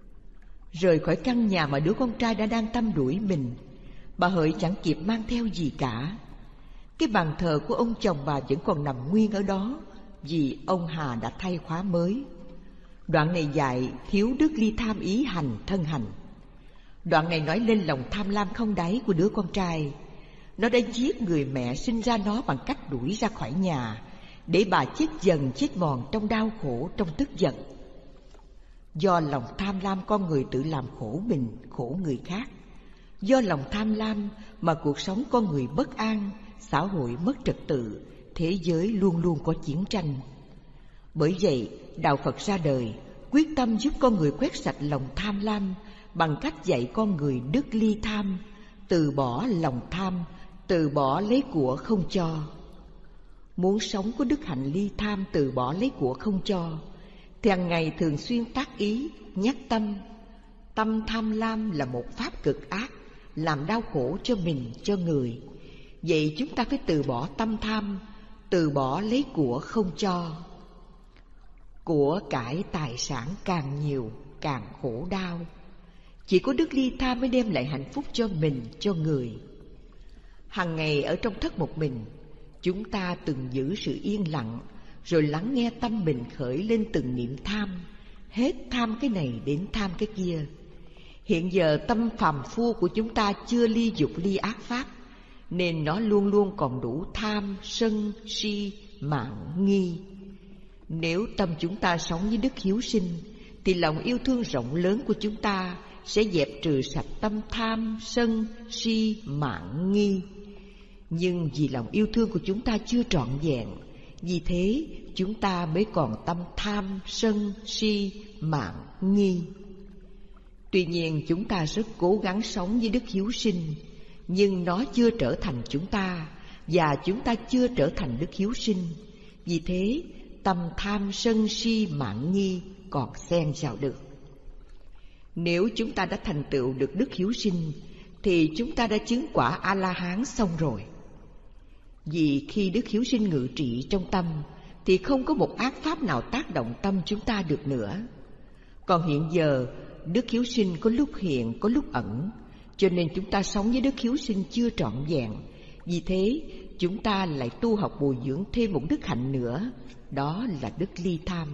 D: Rời khỏi căn nhà mà đứa con trai đã đang tăm đuổi mình, bà Hợi chẳng kịp mang theo gì cả. Cái bàn thờ của ông chồng bà vẫn còn nằm nguyên ở đó, vì ông Hà đã thay khóa mới. Đoạn này dạy thiếu đức ly tham ý hành thân hành. Đoạn này nói lên lòng tham lam không đáy của đứa con trai. Nó đã giết người mẹ sinh ra nó bằng cách đuổi ra khỏi nhà, để bà chết dần chết mòn trong đau khổ, trong tức giận. Do lòng tham lam, con người tự làm khổ mình, khổ người khác. Do lòng tham lam mà cuộc sống con người bất an, xã hội mất trật tự, thế giới luôn luôn có chiến tranh. Bởi vậy, Đạo Phật ra đời, quyết tâm giúp con người quét sạch lòng tham lam bằng cách dạy con người đức ly tham, từ bỏ lòng tham, từ bỏ lấy của không cho. Muốn sống có đức hạnh ly tham, từ bỏ lấy của không cho, thì hàng ngày thường xuyên tác ý, nhắc tâm. Tâm tham lam là một pháp cực ác, làm đau khổ cho mình, cho người. Vậy chúng ta phải từ bỏ tâm tham, từ bỏ lấy của không cho. Của cải tài sản càng nhiều, càng khổ đau. Chỉ có đức ly tham mới đem lại hạnh phúc cho mình, cho người. Hằng ngày ở trong thất một mình, chúng ta từng giữ sự yên lặng, rồi lắng nghe tâm mình khởi lên từng niệm tham, hết tham cái này đến tham cái kia. Hiện giờ tâm phàm phu của chúng ta chưa ly dục ly ác pháp, nên nó luôn luôn còn đủ tham, sân, si, mạn, nghi. Nếu tâm chúng ta sống với đức hiếu sinh, thì lòng yêu thương rộng lớn của chúng ta sẽ dẹp trừ sạch tâm tham, sân, si, mạn, nghi. Nhưng vì lòng yêu thương của chúng ta chưa trọn vẹn, vì thế chúng ta mới còn tâm tham, sân, si, mạn, nghi. Tuy nhiên chúng ta rất cố gắng sống với đức hiếu sinh, nhưng nó chưa trở thành chúng ta, và chúng ta chưa trở thành đức hiếu sinh. Vì thế tâm tham, sân, si, mạn, nghi còn xen vào được. Nếu chúng ta đã thành tựu được đức hiếu sinh, thì chúng ta đã chứng quả A-la-hán xong rồi. Vì khi đức hiếu sinh ngự trị trong tâm, thì không có một ác pháp nào tác động tâm chúng ta được nữa. Còn hiện giờ, đức hiếu sinh có lúc hiện, có lúc ẩn, cho nên chúng ta sống với đức hiếu sinh chưa trọn vẹn. Vì thế, chúng ta lại tu học bồi dưỡng thêm một đức hạnh nữa, đó là đức ly tham.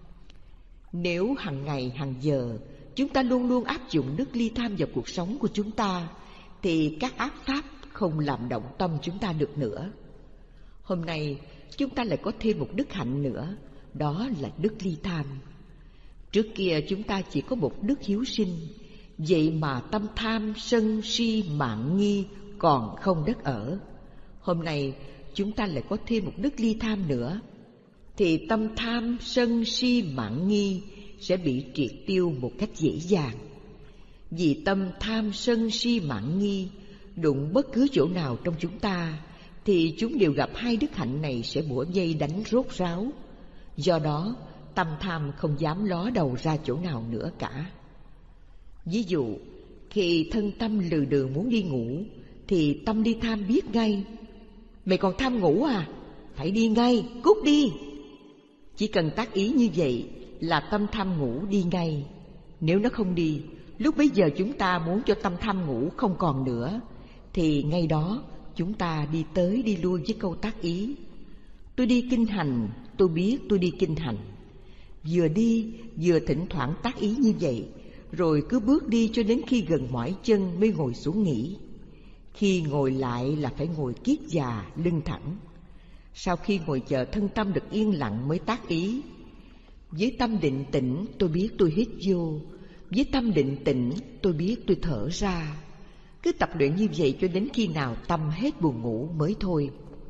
D: Nếu hàng ngày, hàng giờ, chúng ta luôn luôn áp dụng đức ly tham vào cuộc sống của chúng ta, thì các ác pháp không làm động tâm chúng ta được nữa. Hôm nay, chúng ta lại có thêm một đức hạnh nữa, đó là đức ly tham. Trước kia chúng ta chỉ có một đức hiếu sinh, vậy mà tâm tham, sân, si, mạn, nghi còn không đất ở. Hôm nay chúng ta lại có thêm một đức ly tham nữa, thì tâm tham, sân, si, mạn, nghi sẽ bị triệt tiêu một cách dễ dàng. Vì tâm tham, sân, si, mạn, nghi đụng bất cứ chỗ nào trong chúng ta, thì chúng đều gặp hai đức hạnh này sẽ bủa vây đánh rốt ráo. Do đó, tâm tham không dám ló đầu ra chỗ nào nữa cả. Ví dụ, khi thân tâm lừ đừ muốn đi ngủ, thì tâm đi tham biết ngay: mày còn tham ngủ à? Phải đi ngay, cút đi. Chỉ cần tác ý như vậy là tâm tham ngủ đi ngay. Nếu nó không đi, lúc bấy giờ chúng ta muốn cho tâm tham ngủ không còn nữa, thì ngay đó chúng ta đi tới đi lui với câu tác ý: tôi đi kinh hành, tôi biết tôi đi kinh hành. Vừa đi vừa thỉnh thoảng tác ý như vậy, rồi cứ bước đi cho đến khi gần mỏi chân mới ngồi xuống nghỉ. Khi ngồi lại là phải ngồi kiết già, lưng thẳng. Sau khi ngồi chờ thân tâm được yên lặng mới tác ý: với tâm định tĩnh tôi biết tôi hít vô, với tâm định tĩnh tôi biết tôi thở ra. Cứ tập luyện như vậy cho đến khi nào tâm hết buồn ngủ mới thôi.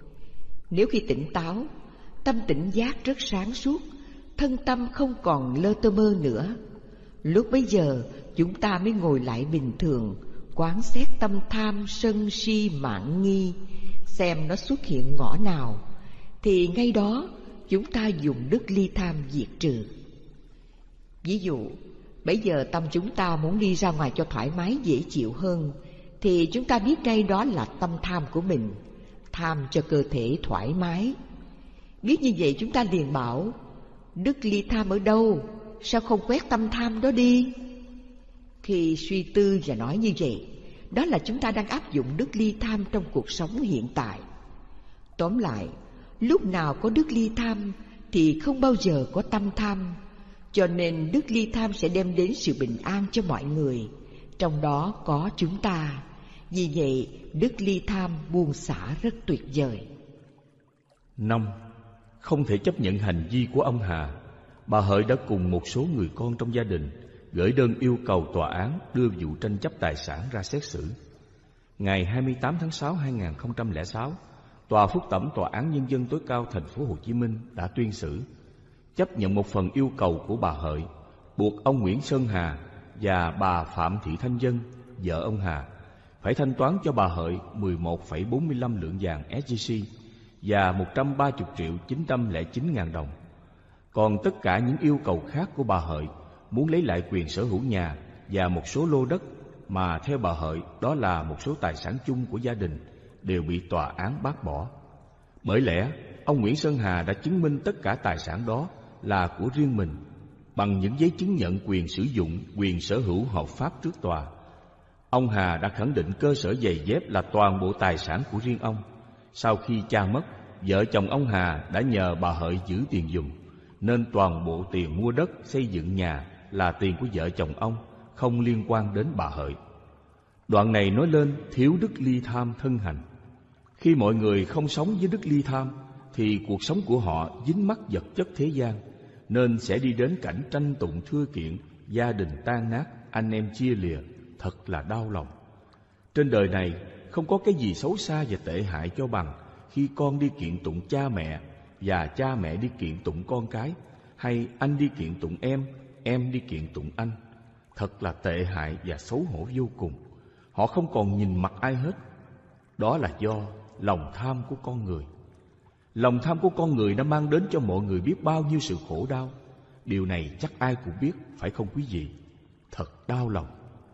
D: Nếu khi tỉnh táo, tâm tỉnh giác rất sáng suốt, thân tâm không còn lơ tơ mơ nữa, lúc bấy giờ chúng ta mới ngồi lại bình thường, quán xét tâm tham, sân, si, mạn, nghi, xem nó xuất hiện ngõ nào, thì ngay đó chúng ta dùng đức ly tham diệt trừ. Ví dụ, bây giờ tâm chúng ta muốn đi ra ngoài cho thoải mái dễ chịu hơn, thì chúng ta biết ngay đó là tâm tham của mình, tham cho cơ thể thoải mái. Biết như vậy chúng ta liền bảo: đức ly tham ở đâu? Sao không quét tâm tham đó đi? Khi suy tư và nói như vậy, đó là chúng ta đang áp dụng đức ly tham trong cuộc sống hiện tại. Tóm lại, lúc nào có đức ly tham thì không bao giờ có tâm tham, cho nên đức ly tham sẽ đem đến sự bình an cho mọi người, trong đó có chúng ta. Vì vậy, đức ly tham buông xả rất tuyệt vời.
E: Năm, không thể chấp nhận hành vi của ông Hà. Bà Hợi đã cùng một số người con trong gia đình gửi đơn yêu cầu tòa án đưa vụ tranh chấp tài sản ra xét xử. Ngày hai mươi tám tháng sáu năm hai nghìn không trăm lẻ sáu, Tòa Phúc thẩm Tòa án Nhân dân tối cao thành phố Hồ Chí Minh đã tuyên xử, chấp nhận một phần yêu cầu của bà Hợi, buộc ông Nguyễn Sơn Hà và bà Phạm Thị Thanh Vân, vợ ông Hà, phải thanh toán cho bà Hợi mười một phẩy bốn mươi lăm lượng vàng ét gi xê và một trăm ba mươi triệu chín trăm lẻ chín ngàn đồng. Còn tất cả những yêu cầu khác của bà Hợi muốn lấy lại quyền sở hữu nhà và một số lô đất mà theo bà Hợi đó là một số tài sản chung của gia đình đều bị tòa án bác bỏ. Bởi lẽ ông Nguyễn Sơn Hà đã chứng minh tất cả tài sản đó là của riêng mình bằng những giấy chứng nhận quyền sử dụng, quyền sở hữu hợp pháp trước tòa. Ông Hà đã khẳng định cơ sở giày dép là toàn bộ tài sản của riêng ông. Sau khi cha mất, vợ chồng ông Hà đã nhờ bà Hợi giữ tiền giùm, nên toàn bộ tiền mua đất, xây dựng nhà là tiền của vợ chồng ông, không liên quan đến bà Hợi. Đoạn này nói lên thiếu đức ly tham thân hành. Khi mọi người không sống với đức ly tham, thì cuộc sống của họ dính mắc vật chất thế gian, nên sẽ đi đến cảnh tranh tụng thưa kiện, gia đình tan nát, anh em chia lìa, thật là đau lòng. Trên đời này không có cái gì xấu xa và tệ hại cho bằng khi con đi kiện tụng cha mẹ và cha mẹ đi kiện tụng con cái, hay anh đi kiện tụng em, em đi kiện tụng anh. Thật là tệ hại và xấu hổ vô cùng. Họ không còn nhìn mặt ai hết. Đó là do lòng tham của con người. Lòng tham của con người đã mang đến cho mọi người biết bao nhiêu sự khổ đau. Điều này chắc ai cũng biết, phải không quý vị? Thật đau lòng.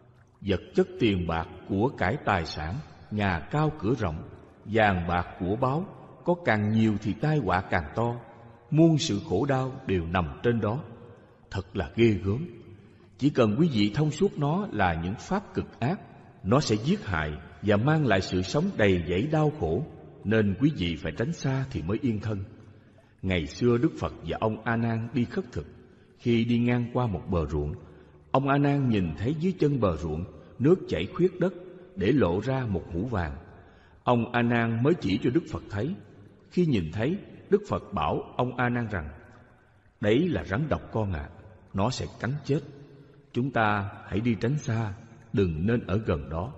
E: Vật chất tiền bạc, của cải tài sản, nhà cao cửa rộng, vàng bạc của báu, có càng nhiều thì tai họa càng to. Muôn sự khổ đau đều nằm trên đó. Thật là ghê gớm. Chỉ cần quý vị thông suốt nó là những pháp cực ác, nó sẽ giết hại và mang lại sự sống đầy dẫy đau khổ, nên quý vị phải tránh xa thì mới yên thân. Ngày xưa Đức Phật và ông A Nan đi khất thực. Khi đi ngang qua một bờ ruộng, ông A Nan nhìn thấy dưới chân bờ ruộng nước chảy khuyết đất, để lộ ra một hũ vàng. Ông A Nan mới chỉ cho Đức Phật thấy. Khi nhìn thấy, Đức Phật bảo ông A Nan rằng: đấy là rắn độc con ạ, à, nó sẽ cắn chết. Chúng ta hãy đi tránh xa, đừng nên ở gần đó.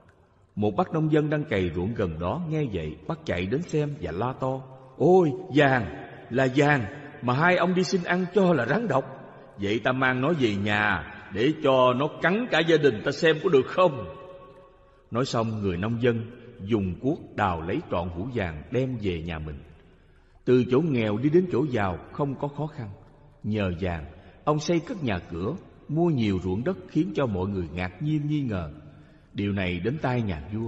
E: Một bác nông dân đang cày ruộng gần đó nghe vậy, bác chạy đến xem và la to: ôi, vàng, là vàng mà hai ông đi xin ăn cho là rắn độc. Vậy ta mang nó về nhà để cho nó cắn cả gia đình ta xem có được không? Nói xong, người nông dân dùng cuốc đào lấy trọn hũ vàng đem về nhà mình. Từ chỗ nghèo đi đến chỗ giàu không có khó khăn. Nhờ vàng, ông xây cất nhà cửa, mua nhiều ruộng đất, khiến cho mọi người ngạc nhiên nghi ngờ. Điều này đến tai nhà vua.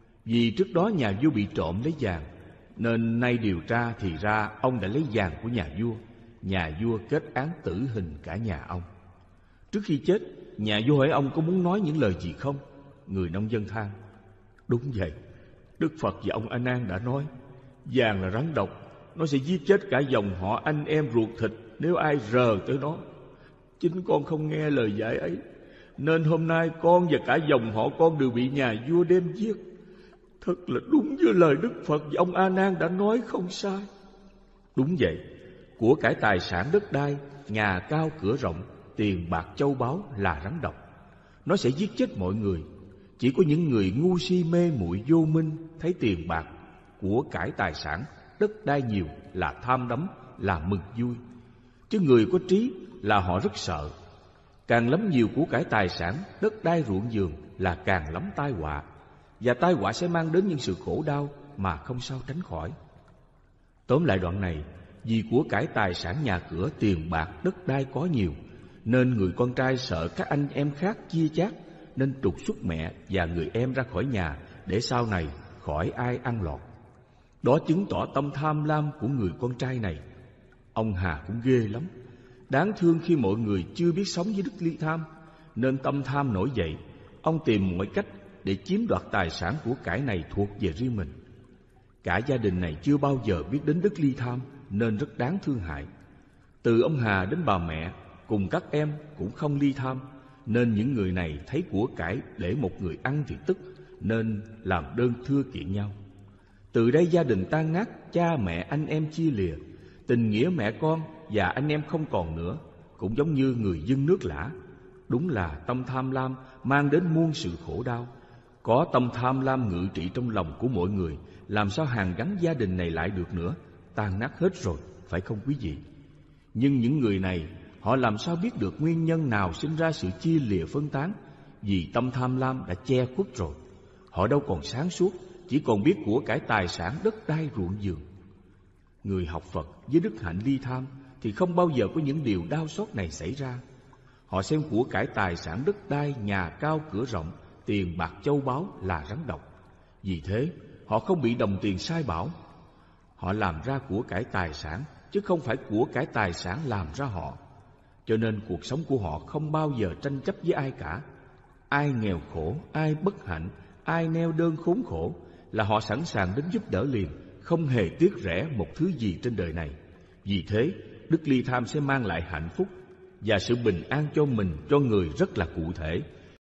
E: Vì trước đó nhà vua bị trộm lấy vàng, nên nay điều tra thì ra ông đã lấy vàng của nhà vua. Nhà vua kết án tử hình cả nhà ông. Trước khi chết, nhà vua hỏi ông có muốn nói những lời gì không? Người nông dân than: đúng vậy, Đức Phật và ông A Nan đã nói vàng là rắn độc, nó sẽ giết chết cả dòng họ anh em ruột thịt nếu ai rờ tới nó. Chính con không nghe lời dạy ấy, nên hôm nay con và cả dòng họ con đều bị nhà vua đem giết. Thật là đúng như lời Đức Phật và ông A Nan đã nói, không sai. Đúng vậy, của cải tài sản, đất đai, nhà cao cửa rộng, tiền bạc châu báu là rắn độc. Nó sẽ giết chết mọi người. Chỉ có những người ngu si mê muội vô minh thấy tiền bạc, của cải tài sản, đất đai nhiều là tham đắm, là mừng vui. Chứ người có trí là họ rất sợ. Càng lắm nhiều của cải tài sản, đất đai ruộng vườn là càng lắm tai họa. Và tai họa sẽ mang đến những sự khổ đau mà không sao tránh khỏi. Tóm lại đoạn này, vì của cải tài sản, nhà cửa, tiền bạc, đất đai có nhiều, nên người con trai sợ các anh em khác chia chác, nên trục xuất mẹ và người em ra khỏi nhà, để sau này khỏi ai ăn lọt. Đó chứng tỏ tâm tham lam của người con trai này. Ông Hà cũng ghê lắm. Đáng thương khi mọi người chưa biết sống với đức ly tham, nên tâm tham nổi dậy. Ông tìm mọi cách để chiếm đoạt tài sản của cải này thuộc về riêng mình. Cả gia đình này chưa bao giờ biết đến đức ly tham, nên rất đáng thương hại. Từ ông Hà đến bà mẹ cùng các em cũng không ly tham, nên những người này thấy của cải để một người ăn thì tức, nên làm đơn thưa kiện nhau. Từ đây gia đình tan nát, cha mẹ anh em chia lìa, tình nghĩa mẹ con và anh em không còn nữa, cũng giống như người dưng nước lã. Đúng là tâm tham lam mang đến muôn sự khổ đau. Có tâm tham lam ngự trị trong lòng của mọi người, làm sao hàn gắn gia đình này lại được nữa? Tan nát hết rồi, phải không quý vị? Nhưng những người này, họ làm sao biết được nguyên nhân nào sinh ra sự chia lìa phân tán? Vì tâm tham lam đã che khuất rồi. Họ đâu còn sáng suốt, chỉ còn biết của cải tài sản, đất đai, ruộng vườn. Người học Phật với đức hạnh ly tham thì không bao giờ có những điều đau xót này xảy ra. Họ xem của cải tài sản, đất đai, nhà cao cửa rộng, tiền bạc châu báu là rắn độc. Vì thế họ không bị đồng tiền sai bảo. Họ làm ra của cải tài sản, chứ không phải của cải tài sản làm ra họ. Cho nên cuộc sống của họ không bao giờ tranh chấp với ai cả. Ai nghèo khổ, ai bất hạnh, ai neo đơn khốn khổ là họ sẵn sàng đến giúp đỡ liền, không hề tiếc rẻ một thứ gì trên đời này. Vì thế, đức ly tham sẽ mang lại hạnh phúc và sự bình an cho mình, cho người rất là cụ thể.